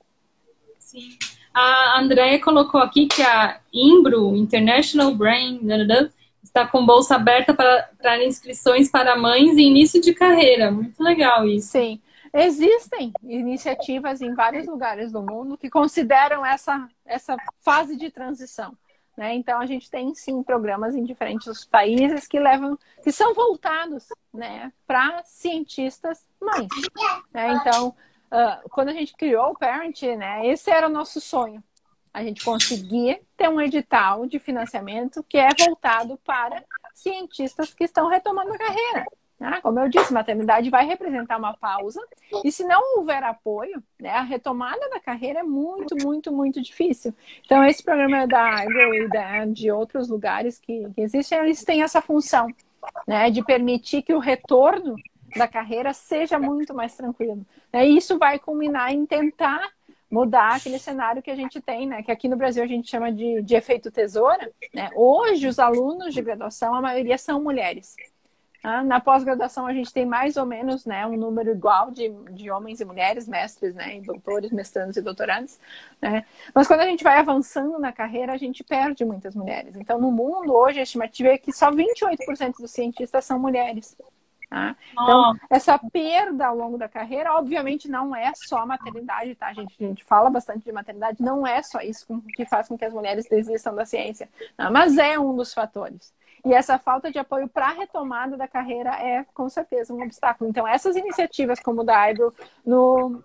Sim. A Andrea colocou aqui que a Imbro, International Brain, está com bolsa aberta para, para inscrições para mães e início de carreira. Muito legal isso. Sim. Existem iniciativas em vários lugares do mundo que consideram essa, essa fase de transição. Né? Então, a gente tem, sim, programas em diferentes países que levam, que são voltados, né, para cientistas mães. Né? Então, uh, quando a gente criou o Parent, né, esse era o nosso sonho. A gente conseguir ter um edital de financiamento que é voltado para cientistas que estão retomando a carreira. Né? Como eu disse, maternidade vai representar uma pausa e se não houver apoio, né, a retomada da carreira é muito, muito, muito difícil. Então, esse programa da Imbro e da, de outros lugares que, que existem, eles têm essa função, né, de permitir que o retorno da carreira seja muito mais tranquilo. Né? E isso vai culminar em tentar mudar aquele cenário que a gente tem, né? Que aqui no Brasil a gente chama de, de efeito tesoura. Né? Hoje, os alunos de graduação, a maioria são mulheres. Tá? Na pós-graduação, a gente tem mais ou menos, né, um número igual de, de homens e mulheres, mestres, né, e doutores, mestrandos e doutorandos. Né? Mas quando a gente vai avançando na carreira, a gente perde muitas mulheres. Então, no mundo, hoje, a estimativa é que só vinte e oito por cento dos cientistas são mulheres. Tá? Então, essa perda ao longo da carreira, obviamente, não é só a maternidade, tá? A gente, a gente fala bastante de maternidade, não é só isso que faz com que as mulheres desistam da ciência, tá? Mas é um dos fatores. E essa falta de apoio para a retomada da carreira é, com certeza, um obstáculo. Então, essas iniciativas como o da Imbro, no...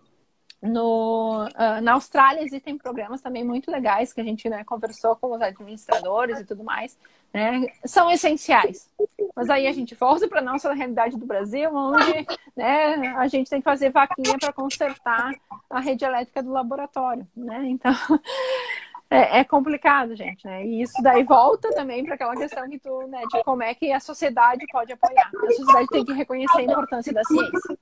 No, uh, na Austrália existem programas também muito legais que a gente, né, conversou com os administradores e tudo mais, né, são essenciais. Mas aí a gente volta para a nossa realidade do Brasil, onde, né, a gente tem que fazer vaquinha para consertar a rede elétrica do laboratório. Né? Então, é, é complicado, gente. Né? E isso daí volta também para aquela questão que tu, né, de como é que a sociedade pode apoiar. A sociedade tem que reconhecer a importância da ciência.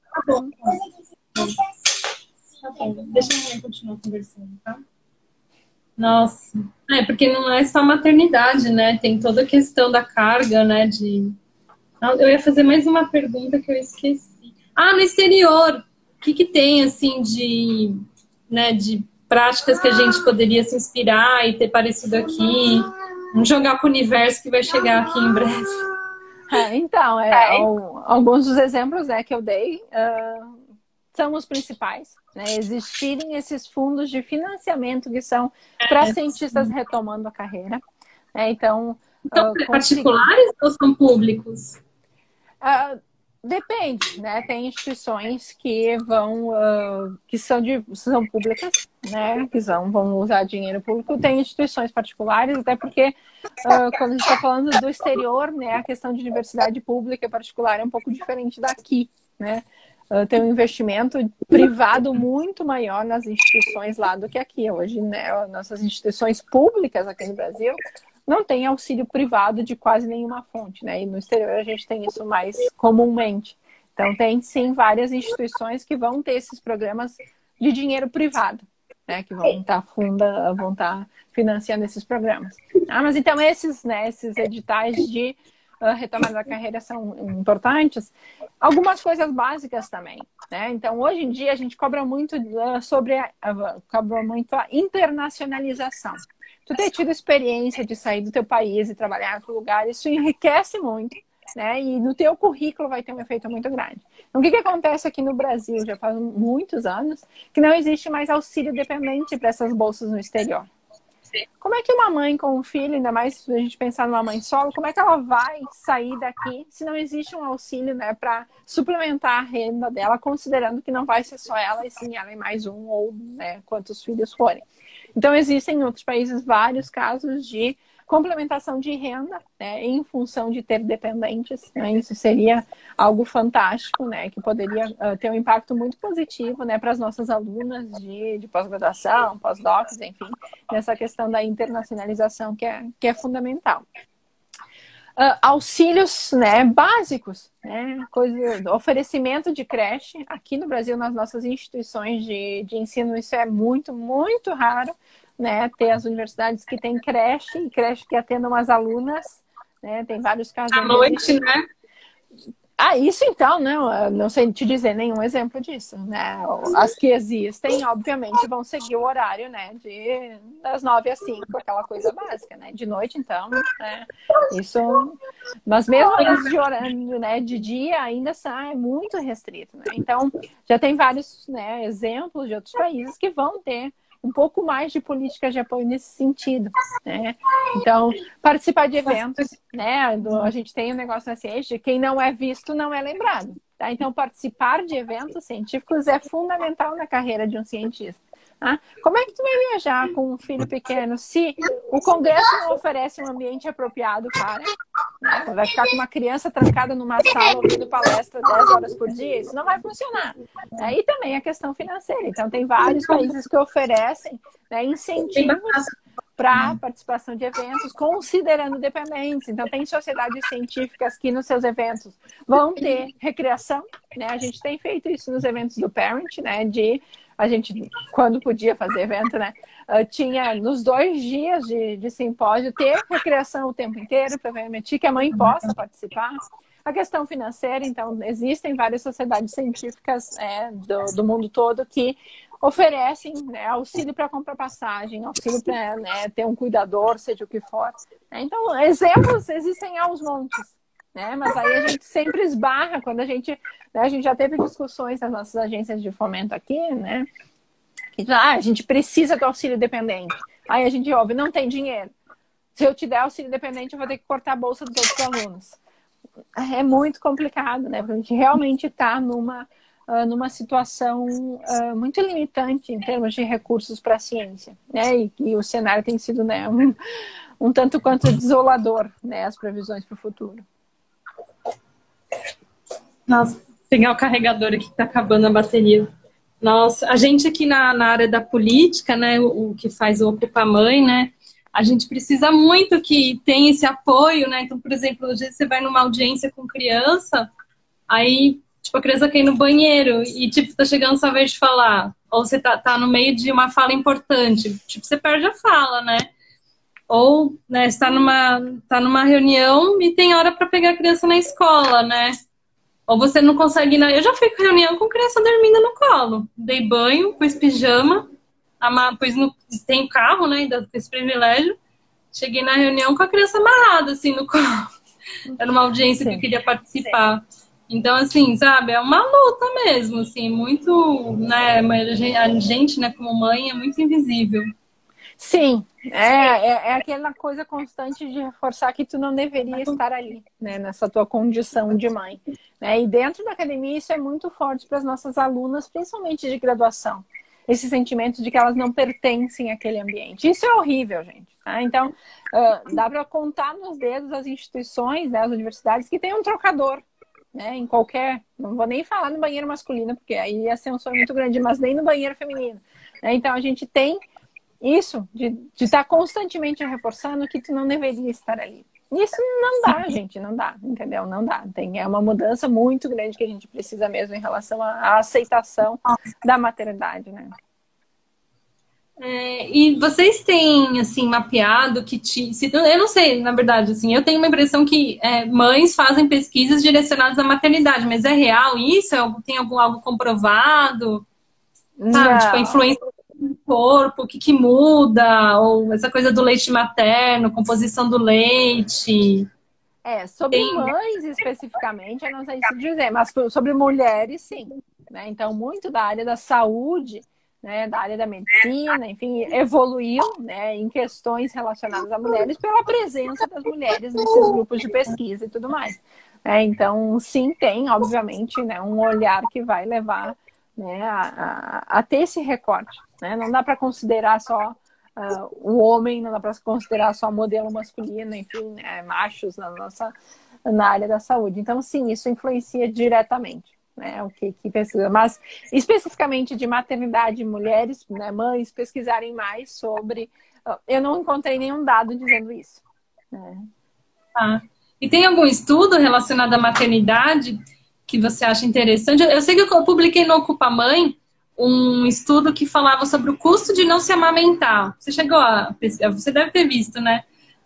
Tá bom, deixa eu continuar conversando, tá? Nossa, é porque não é só maternidade, né? Tem toda a questão da carga, né? De... Eu ia fazer mais uma pergunta que eu esqueci. Ah, no exterior, o que que tem, assim, de, né, de práticas que a gente poderia se inspirar e ter parecido aqui? Vamos jogar para o universo que vai chegar aqui em breve. É, então, é, alguns dos exemplos, né, que eu dei uh, são os principais. Né, existirem esses fundos de financiamento que são para é, cientistas sim. retomando a carreira. É, então, então uh, particulares ou são públicos? Uh, depende, né? Tem instituições que vão, uh, que são, de, são públicas, né? Que são, vão usar dinheiro público. Tem instituições particulares, até porque uh, quando a gente está falando do exterior, né? A questão de universidade pública e particular é um pouco diferente daqui, né? Uh, tem um investimento privado muito maior nas instituições lá do que aqui. Hoje, né, nossas instituições públicas aqui no Brasil não têm auxílio privado de quase nenhuma fonte, né? E no exterior a gente tem isso mais comumente. Então, tem sim várias instituições que vão ter esses programas de dinheiro privado, né? Que vão estar funda, vão estar financiando esses programas. Ah, mas então esses, né, esses editais de Uh, retomada da carreira são importantes. Algumas coisas básicas também, né? Então, hoje em dia, a gente cobra muito uh, sobre a, uh, cobra muito a internacionalização. Tu ter tido experiência de sair do teu país e trabalhar em outro lugar, isso enriquece muito, né? E no teu currículo vai ter um efeito muito grande. Então, o que, que acontece aqui no Brasil, já faz muitos anos, que não existe mais auxílio dependente para essas bolsas no exterior. como é que uma mãe com um filho, ainda mais se a gente pensar numa mãe solo, como é que ela vai sair daqui se não existe um auxílio, né, para suplementar a renda dela, considerando que não vai ser só ela, e sim ela e mais um ou, né, quantos filhos forem. Então, existem em outros países vários casos de complementação de renda, né, em função de ter dependentes, né, isso seria algo fantástico, né, que poderia uh, ter um impacto muito positivo, né, para as nossas alunas de, de pós-graduação, pós-docs, enfim, nessa questão da internacionalização que é, que é fundamental. Uh, auxílios, né, básicos, né, coisa, oferecimento de creche. Aqui no Brasil, nas nossas instituições de, de ensino, isso é muito, muito raro, né, ter as universidades que têm creche e creche que atendam as alunas, né, tem vários casos. À noite, né? Ah, isso então, não, não sei te dizer nenhum exemplo disso, né? As que existem, obviamente, vão seguir o horário, né? De, das nove às cinco, aquela coisa básica, né? De noite, então, né? Isso... Mas mesmo isso de horário, né? De dia, ainda sai muito restrito, né? Então, já tem vários, né, exemplos de outros países que vão ter um pouco mais de políticas de apoio nesse sentido, né? Então, participar de eventos, né? Do, a gente tem um negócio na ciência, quem não é visto não é lembrado, tá? Então, participar de eventos científicos é fundamental na carreira de um cientista. Tá? Como é que tu vai viajar com um filho pequeno se o Congresso não oferece um ambiente apropriado para, né? Vai ficar com uma criança trancada numa sala ouvindo palestra dez horas por dia? Isso não vai funcionar. Aí também a questão financeira. Então, tem vários países que oferecem, né, incentivos para a participação de eventos, considerando dependentes. Então, tem sociedades científicas que nos seus eventos vão ter recreação, né? A gente tem feito isso nos eventos do Parent, né? De a gente, quando podia fazer evento, né? Uh, tinha nos dois dias de, de simpósio ter recreação o tempo inteiro para permitir que a mãe possa participar. A questão financeira, então, existem várias sociedades científicas, é, do, do mundo todo que oferecem, né, auxílio para comprar passagem, auxílio para, né, ter um cuidador, seja o que for. Então, exemplos existem aos montes, né? Mas aí a gente sempre esbarra quando a gente, né, a gente já teve discussões nas nossas agências de fomento aqui, né? Que ah, a gente precisa do auxílio dependente. Aí a gente ouve, não tem dinheiro. Se eu te der auxílio dependente, eu vou ter que cortar a bolsa dos outros alunos. É muito complicado, né? Porque a gente realmente está numa, uh, numa situação uh, muito limitante em termos de recursos para a ciência, né? E, e o cenário tem sido, né, um, um tanto quanto desolador, né? As previsões para o futuro. Nossa, pegar o carregador aqui que tá acabando a bateria. Nossa, a gente aqui na, na área da política, né, o, o que faz o Ocupa Mãe, né, a gente precisa muito que tenha esse apoio, né? Então, por exemplo, às vezes você vai numa audiência com criança, aí, tipo, a criança quer ir no banheiro e, tipo, tá chegando sua vez de falar, ou você tá, tá no meio de uma fala importante, tipo, você perde a fala, né? Ou, né, você tá numa, tá numa reunião e tem hora para pegar a criança na escola, né? Ou você não consegue ir na... Eu já fui com reunião com criança dormindo no colo. Dei banho, pus pijama, ama... pus no... tem carro, né? Ainda fiz privilégio. Cheguei na reunião com a criança amarrada, assim, no colo. Era uma audiência sim, que eu queria participar. Sim. Então, assim, sabe? É uma luta mesmo, assim, muito... né? A gente, né, como mãe, é muito invisível. Sim, é, é, é aquela coisa constante de reforçar que tu não deveria estar ali, né, nessa tua condição de mãe. Né? E dentro da academia isso é muito forte para as nossas alunas, principalmente de graduação. Esse sentimento de que elas não pertencem àquele ambiente. Isso é horrível, gente. Tá? Então, uh, dá para contar nos dedos as instituições, né, as universidades que têm um trocador. Né, em qualquer, não vou nem falar no banheiro masculino, porque aí ia ser um sonho muito grande, mas nem no banheiro feminino. Né? Então, a gente tem isso, de estar constantemente reforçando que tu não deveria estar ali. Isso não dá, gente, não dá, entendeu? Não dá. Tem, é uma mudança muito grande que a gente precisa mesmo em relação à, à aceitação da maternidade, né? É, e vocês têm, assim, mapeado que... Te, se, eu não sei, na verdade, assim, eu tenho uma impressão que é, mães fazem pesquisas direcionadas à maternidade, mas é real isso? Tem algum, algo comprovado? Sabe, tipo, a influência no corpo, o que, que muda, ou essa coisa do leite materno, composição do leite. É, sobre Tem... mães especificamente, eu não sei se dizer, mas sobre mulheres, sim. Né? Então, muito da área da saúde, né, da área da medicina, enfim, evoluiu, né, em questões relacionadas a mulheres pela presença das mulheres nesses grupos de pesquisa e tudo mais. É, então, sim, tem, obviamente, né, um olhar que vai levar, né, a, a, a ter esse recorte. Né? Não dá para considerar só uh, o homem, não dá para considerar só modelo masculino, enfim, né, machos na nossa na área da saúde. Então, sim, isso influencia diretamente. Né, o que, que pesquisa, mas especificamente de maternidade, mulheres, né, mães pesquisarem mais sobre. Eu não encontrei nenhum dado dizendo isso. Né. Ah, e tem algum estudo relacionado à maternidade que você acha interessante? Eu sei que eu publiquei no Ocupa Mãe um estudo que falava sobre o custo de não se amamentar. Você chegou a pesquisar, você deve ter visto, né?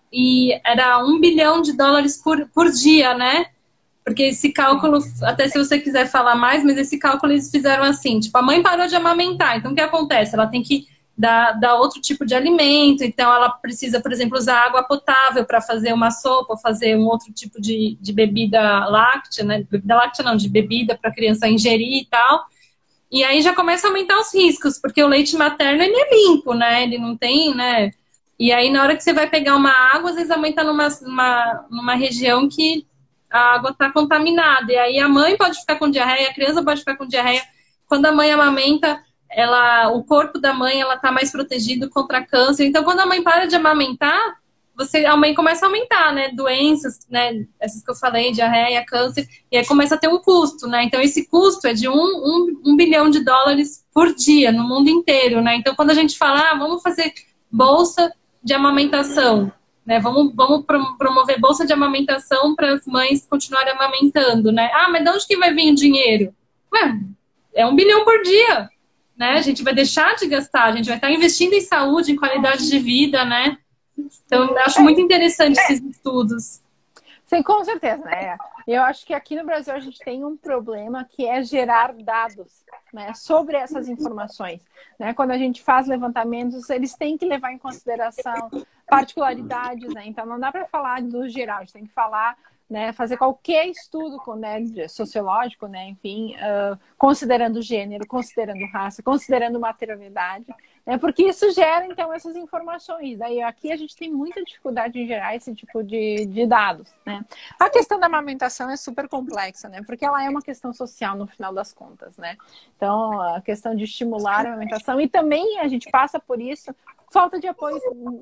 E era um bilhão de dólares por, por dia, né? Porque esse cálculo, até se você quiser falar mais, mas esse cálculo eles fizeram assim, tipo, a mãe parou de amamentar, então o que acontece? Ela tem que dar, dar outro tipo de alimento, então ela precisa, por exemplo, usar água potável para fazer uma sopa, fazer um outro tipo de, de bebida láctea, né? Bebida láctea não, de bebida para a criança ingerir e tal. E aí já começa a aumentar os riscos, porque o leite materno, ele é limpo, né? Ele não tem, né? E aí na hora que você vai pegar uma água, às vezes a mãe tá numa, numa, numa região que a água está contaminada, e aí a mãe pode ficar com diarreia, a criança pode ficar com diarreia. Quando a mãe amamenta, ela, o corpo da mãe ela está mais protegido contra câncer. Então, quando a mãe para de amamentar, você, a mãe começa a aumentar, né, doenças, né, essas que eu falei, diarreia, câncer, e aí começa a ter um custo, né, então esse custo é de um, um, um bilhão de dólares por dia, no mundo inteiro, né, então quando a gente fala, ah, vamos fazer bolsa de amamentação, né, vamos, vamos promover bolsa de amamentação para as mães continuarem amamentando, né? Ah, mas de onde que vai vir o dinheiro? Ué, é um bilhão por dia, né? A gente vai deixar de gastar, a gente vai estar investindo em saúde, em qualidade de vida, né? Então, eu acho muito interessante esses estudos. Sim, com certeza, né? Eu acho que aqui no Brasil a gente tem um problema que é gerar dados, né, sobre essas informações. Né? Quando a gente faz levantamentos, eles têm que levar em consideração particularidades, né? Então não dá para falar do geral, a gente tem que falar, né, fazer qualquer estudo, né, sociológico, né, enfim, uh, considerando gênero, considerando raça, considerando maternidade, né, porque isso gera, então, essas informações. Daí aqui a gente tem muita dificuldade em gerar esse tipo de, de dados, né. A questão da amamentação é super complexa, né, porque ela é uma questão social no final das contas, né. Então, a questão de estimular a amamentação, e também a gente passa por isso, falta de apoio,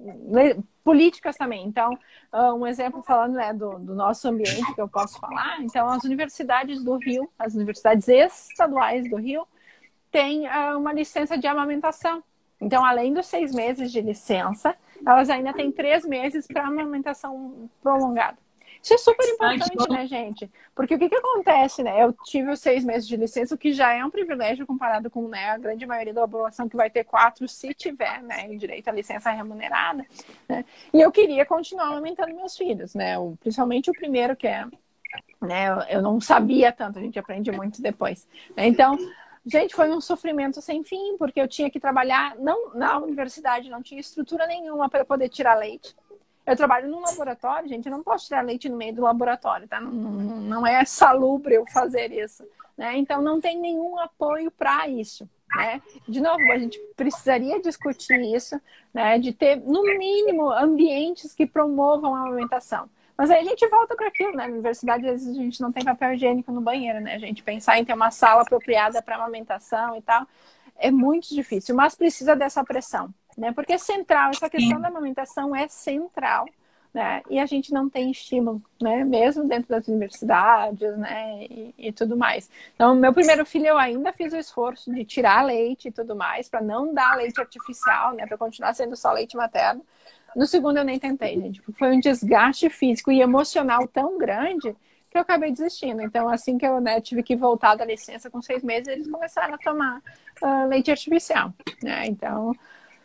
políticas também. Então, um exemplo falando, né, do, do nosso ambiente que eu posso falar, então as universidades do Rio, as universidades estaduais do Rio, têm uh, uma licença de amamentação. Então, além dos seis meses de licença, elas ainda têm três meses para amamentação prolongada. Isso é super importante, Ai, né, gente? Porque o que, que acontece, né? Eu tive os seis meses de licença, o que já é um privilégio comparado com, né, a grande maioria da população que vai ter quatro, se tiver, né, direito à licença remunerada. Né? E eu queria continuar amamentando meus filhos, né? O, principalmente o primeiro, que é, né, eu, eu não sabia tanto, a gente aprende muito depois. Né? Então, gente, foi um sofrimento sem fim, porque eu tinha que trabalhar, não, na universidade não tinha estrutura nenhuma para poder tirar leite. Eu trabalho num laboratório, gente, eu não posso tirar leite no meio do laboratório, tá? Não, não é salubre eu fazer isso, né? Então, não tem nenhum apoio para isso, né? De novo, a gente precisaria discutir isso, né? De ter, no mínimo, ambientes que promovam a amamentação. Mas aí a gente volta para aquilo, né? Na universidade, às vezes, a gente não tem papel higiênico no banheiro, né? A gente pensar em ter uma sala apropriada para amamentação e tal, é muito difícil, mas precisa dessa pressão. Né? Porque é central, essa questão Sim. da amamentação é central, né? E a gente não tem estímulo, né? Mesmo dentro das universidades, né? E, e tudo mais. Então, meu primeiro filho eu ainda fiz o esforço de tirar leite e tudo mais, para não dar leite artificial, né? Para continuar sendo só leite materno. No segundo eu nem tentei, gente, porque foi um desgaste físico e emocional tão grande que eu acabei desistindo. Então, assim que eu, né, tive que voltar da licença com seis meses, eles começaram a tomar uh, leite artificial, né? Então,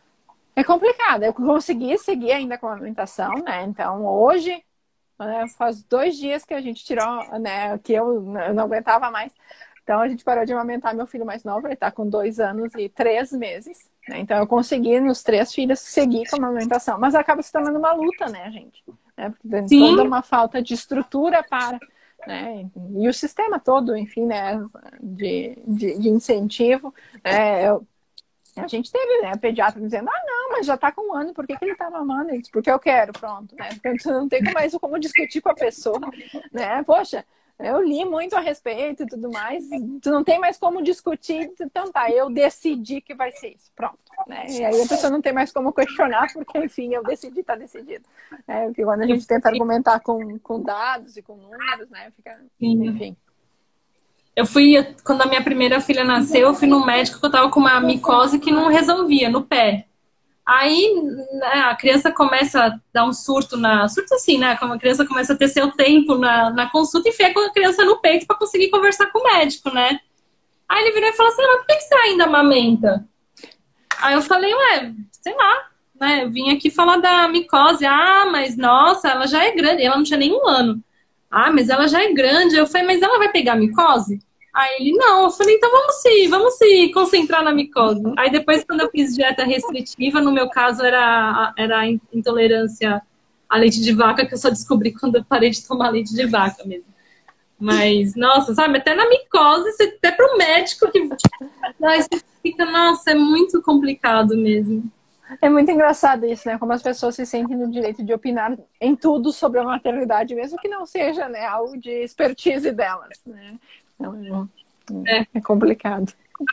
é complicado. Eu consegui seguir ainda com a amamentação, né? Então, hoje, né, faz dois dias que a gente tirou, né? Que eu, eu não aguentava mais. Então, a gente parou de amamentar meu filho mais novo. Ele tá com dois anos e três meses. Né? Então, eu consegui, nos três filhos, seguir com a amamentação. Mas acaba se tornando uma luta, né, gente? Né? Porque tem Sim. toda uma falta de estrutura para... Né? E o sistema todo, enfim, né? De, de, de incentivo. Né? Eu, A gente teve, né, a pediatra dizendo, ah, não, mas já tá com um ano, por que, que ele tá mamando? Eu disse, porque eu quero, pronto, né? Porque tu não tem mais como discutir com a pessoa, né? Poxa, eu li muito a respeito e tudo mais, tu não tem mais como discutir, então tá, eu decidi que vai ser isso, pronto, né? E aí a pessoa não tem mais como questionar, porque, enfim, eu decidi, tá decidido. É, porque quando a gente tenta argumentar com, com dados e com números, né, fica, enfim... Eu fui, quando a minha primeira filha nasceu, eu fui no médico que eu tava com uma micose que não resolvia no pé. Aí, né, a criança começa a dar um surto na... Surto assim, né? Como a criança começa a ter seu tempo na, na consulta e enfia com a criança no peito pra conseguir conversar com o médico, né? Aí ele virou e falou assim, mas por que você ainda amamenta? Aí eu falei, ué, sei lá, né? Eu vim aqui falar da micose. Ah, mas nossa, ela já é grande. Ela não tinha nem um ano. Ah, mas ela já é grande. Eu falei, mas ela vai pegar micose? Aí ele, não. Eu falei, então vamos se, vamos se concentrar na micose. Aí depois, quando eu fiz dieta restritiva, no meu caso era, era intolerância a leite de vaca, que eu só descobri quando eu parei de tomar leite de vaca mesmo. Mas, nossa, sabe, até na micose, você, até pro médico que... Aí você fica, nossa, é muito complicado mesmo. É muito engraçado isso, né? Como as pessoas se sentem no direito de opinar em tudo sobre a maternidade, mesmo que não seja, né, algo de expertise delas, né? Então, é, é complicado.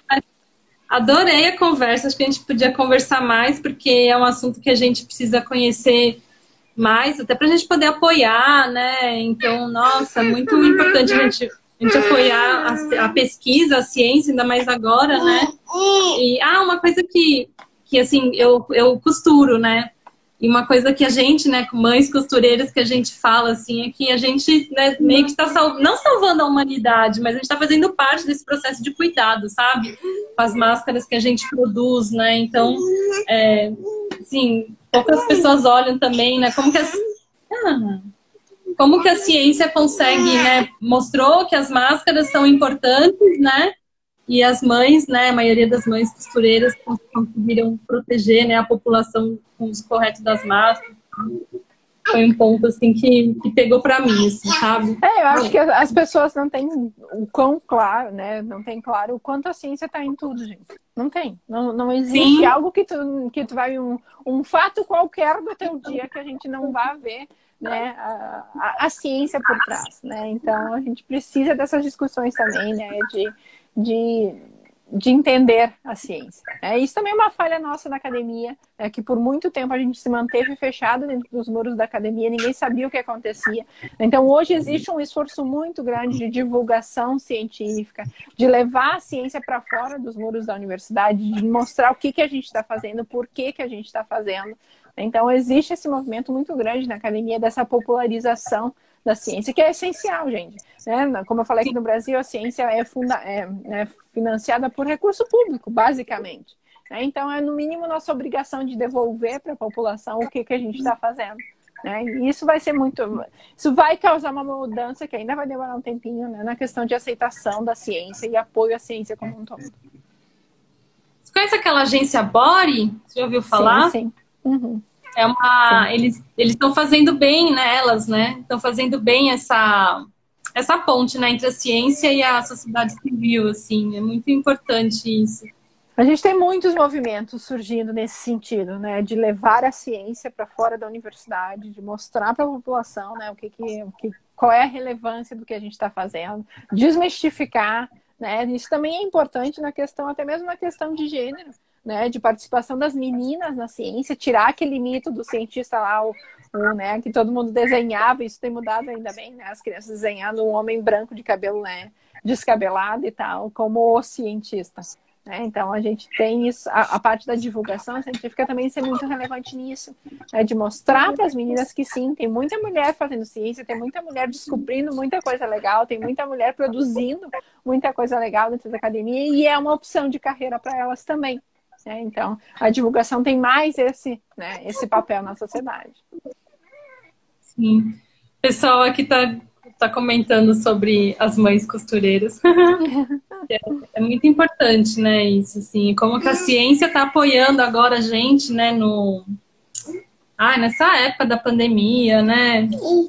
Adorei a conversa, acho que a gente podia conversar mais, porque é um assunto que a gente precisa conhecer mais, até pra gente poder apoiar, né? Então, nossa, muito importante a gente, a gente apoiar a, a pesquisa, a ciência, ainda mais agora, né? E, ah, uma coisa que, que assim, eu, eu costuro, né? E uma coisa que a gente, né, com mães costureiras, que a gente fala, assim, é que a gente, né, meio que está sal... não salvando a humanidade, mas a gente está fazendo parte desse processo de cuidado, sabe? Com as máscaras que a gente produz, né? Então, é, assim, poucas pessoas olham também, né? Como que as... ah, como que a ciência consegue, né? Mostrou que as máscaras são importantes, né? E as mães, né, a maioria das mães costureiras conseguiram proteger, né, a população com o uso correto das máscaras. Foi um ponto, assim, que, que pegou pra mim, assim, sabe? É, eu acho que as pessoas não têm o quão claro, né, não tem claro o quanto a ciência tá em tudo, gente. Não tem. Não, não existe Sim. algo que tu, que tu vai, um, um fato qualquer do teu dia que a gente não vá ver, né, a, a, a ciência por trás, né? Então, a gente precisa dessas discussões também, né, de De, de entender a ciência. É, isso também é uma falha nossa na academia, é que por muito tempo a gente se manteve fechado dentro dos muros da academia, ninguém sabia o que acontecia. Então hoje existe um esforço muito grande de divulgação científica, de levar a ciência para fora dos muros da universidade, de mostrar o que, que a gente está fazendo, por que, que a gente está fazendo. Então existe esse movimento muito grande na academia dessa popularização da ciência, que é essencial, gente. Né? Como eu falei aqui no Brasil, a ciência é, funda é, é financiada por recurso público, basicamente. Né? Então, é no mínimo nossa obrigação de devolver para a população o que, que a gente está fazendo. Né? E isso vai ser muito... Isso vai causar uma mudança que ainda vai demorar um tempinho, né? Na questão de aceitação da ciência e apoio à ciência como um todo. Você conhece aquela agência Bore? Você já ouviu falar? Sim, sim. Uhum. É uma, eles eles estão fazendo bem, né, elas, né? Estão fazendo bem essa essa ponte, né, entre a ciência e a sociedade civil, assim. É muito importante isso. A gente tem muitos movimentos surgindo nesse sentido, né, de levar a ciência para fora da universidade, de mostrar para a população, né, o que que, o que qual é a relevância do que a gente está fazendo, desmistificar, né? Isso também é importante na questão, até mesmo na questão de gênero. Né, de participação das meninas na ciência, tirar aquele mito do cientista lá, o, o, né, que todo mundo desenhava, isso tem mudado ainda bem, né, as crianças desenhando um homem branco de cabelo, né, descabelado e tal, como o cientista. Né? Então a gente tem isso, a, a parte da divulgação científica também ser muito relevante nisso, né, de mostrar para as meninas que sim, tem muita mulher fazendo ciência, tem muita mulher descobrindo muita coisa legal, tem muita mulher produzindo muita coisa legal dentro da academia e é uma opção de carreira para elas também. É, então, a divulgação tem mais esse, né, esse papel na sociedade. Sim. O pessoal aqui está tá comentando sobre as mães costureiras. é, é muito importante, né, isso, assim. Como que a ciência está apoiando agora a gente, né, no... Ah, nessa época da pandemia, né?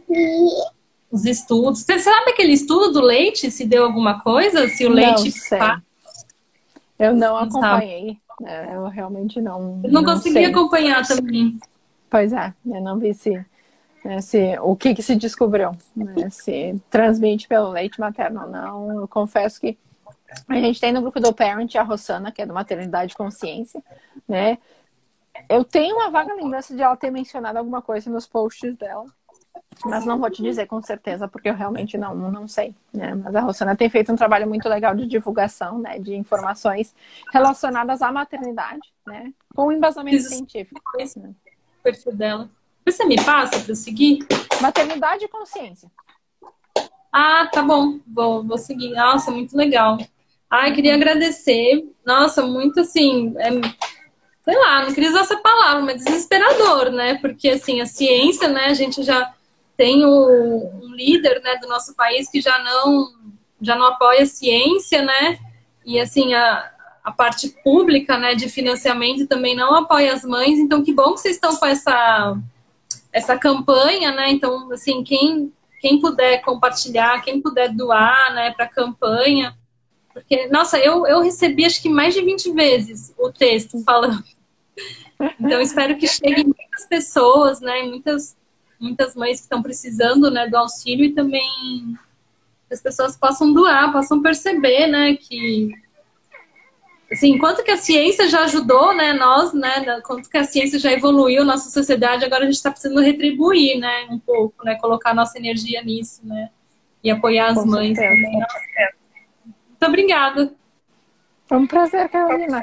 Os estudos. Você sabe aquele estudo do leite, se deu alguma coisa? Se o leite... Não sei. Eu não acompanhei. Né? Eu realmente não. Eu não, não consegui sei. acompanhar também. Pois é, eu não vi se, né, se o que, que se descobriu, né, se transmite pelo leite materno ou não. Eu confesso que a gente tem no grupo do Parent a Rossana, que é do Maternidade e Consciência, né? Eu tenho uma vaga lembrança de ela ter mencionado alguma coisa nos posts dela, mas não vou te dizer com certeza, porque eu realmente não, não sei, né? Mas a Rossana tem feito um trabalho muito legal de divulgação, né? De informações relacionadas à maternidade, né? Com embasamento Fiz científico. Né? O perfil dela. Você me passa para eu seguir? Maternidade e Consciência. Ah, tá bom. Vou, vou seguir. Nossa, muito legal. Ai, queria agradecer. Nossa, muito assim... É, sei lá, não queria usar essa palavra, mas desesperador, né? Porque, assim, a ciência, né? A gente já tem o, um líder, né, do nosso país que já não, já não apoia a ciência, né? E, assim, a, a parte pública, né, de financiamento também não apoia as mães. Então, que bom que vocês estão com essa, essa campanha, né? Então, assim, quem, quem puder compartilhar, quem puder doar, né, para a campanha... Porque, nossa, eu, eu recebi acho que mais de vinte vezes o texto falando. Então, espero que chegue muitas pessoas, né? Muitas, muitas mães que estão precisando, né, do auxílio e também que as pessoas possam doar, possam perceber, né, que assim, quanto que a ciência já ajudou, né, nós, né, quanto que a ciência já evoluiu nossa sociedade, agora a gente está precisando retribuir, né, um pouco, né, colocar nossa energia nisso, né, e apoiar as Com mães certeza. também. Muito obrigada. Foi um prazer, Carolina.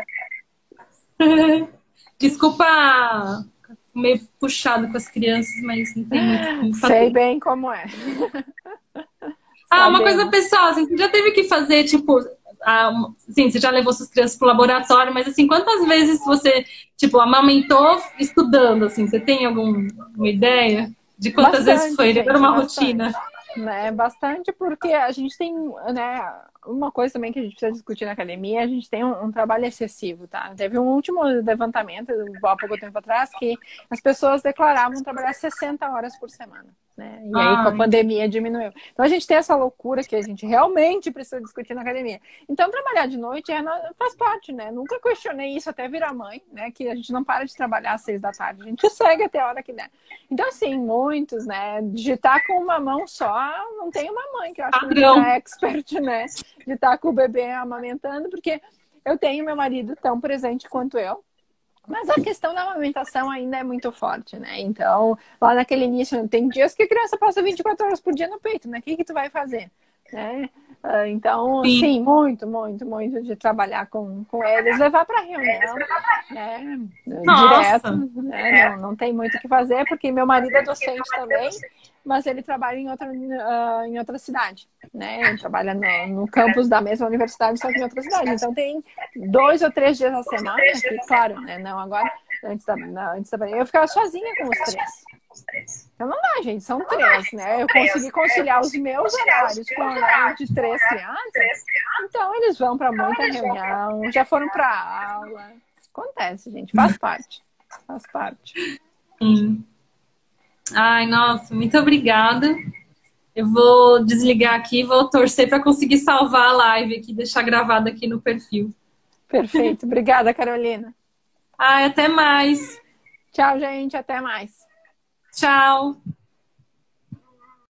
Desculpa meio puxado com as crianças, mas não tem muito como fazer. Sei bem como é. Ah, uma Sabemos. coisa pessoal, assim, você já teve que fazer, tipo, ah, sim, você já levou suas crianças pro laboratório, mas assim, quantas vezes você, tipo, amamentou estudando, assim, você tem alguma ideia de quantas Bastante, vezes foi? gente, Era uma bastante. rotina. Né, bastante porque a gente tem, né, uma coisa também que a gente precisa discutir na academia, a gente tem um, um trabalho excessivo, tá? Teve um último levantamento, há pouco tempo atrás, que as pessoas declaravam trabalhar sessenta horas por semana, né? E aí com a Ai. pandemia diminuiu. Então a gente tem essa loucura que a gente realmente precisa discutir na academia. Então trabalhar de noite é, faz parte, né? Nunca questionei isso até virar mãe, né? Que a gente não para de trabalhar às seis da tarde, a gente segue até a hora que der. Então assim, muitos, né? Digitar com uma mão só, não tem uma mãe que eu acho que não é expert, né? De estar com o bebê amamentando, porque eu tenho meu marido tão presente quanto eu, mas a questão da amamentação ainda é muito forte, né? Então, lá naquele início, tem dias que a criança passa vinte e quatro horas por dia no peito, né? O que que tu vai fazer? Né? Então, sim. sim, muito, muito, muito de trabalhar com, com eles, levar para reunião, né? Direto, né? Não, não tem muito o que fazer, porque meu marido é docente também, mas ele trabalha em outra, uh, em outra cidade, né? Ele trabalha no, no campus da mesma universidade, só que em outra cidade. Então tem dois ou três dias na semana, que, claro, né? Não agora, antes da, antes da eu ficava sozinha com os três. Então não dá, gente, são três, né? Eu consegui conciliar os meus horários com o horário de três crianças, então eles vão para muita reunião, já foram para aula. Acontece, gente, faz parte. Faz parte. Sim. Ai, nossa, muito obrigada. Eu vou desligar aqui e vou torcer para conseguir salvar a live aqui, deixar gravada aqui no perfil. Perfeito. Obrigada, Carolina. Ai, até mais. Tchau, gente. Até mais. Tchau.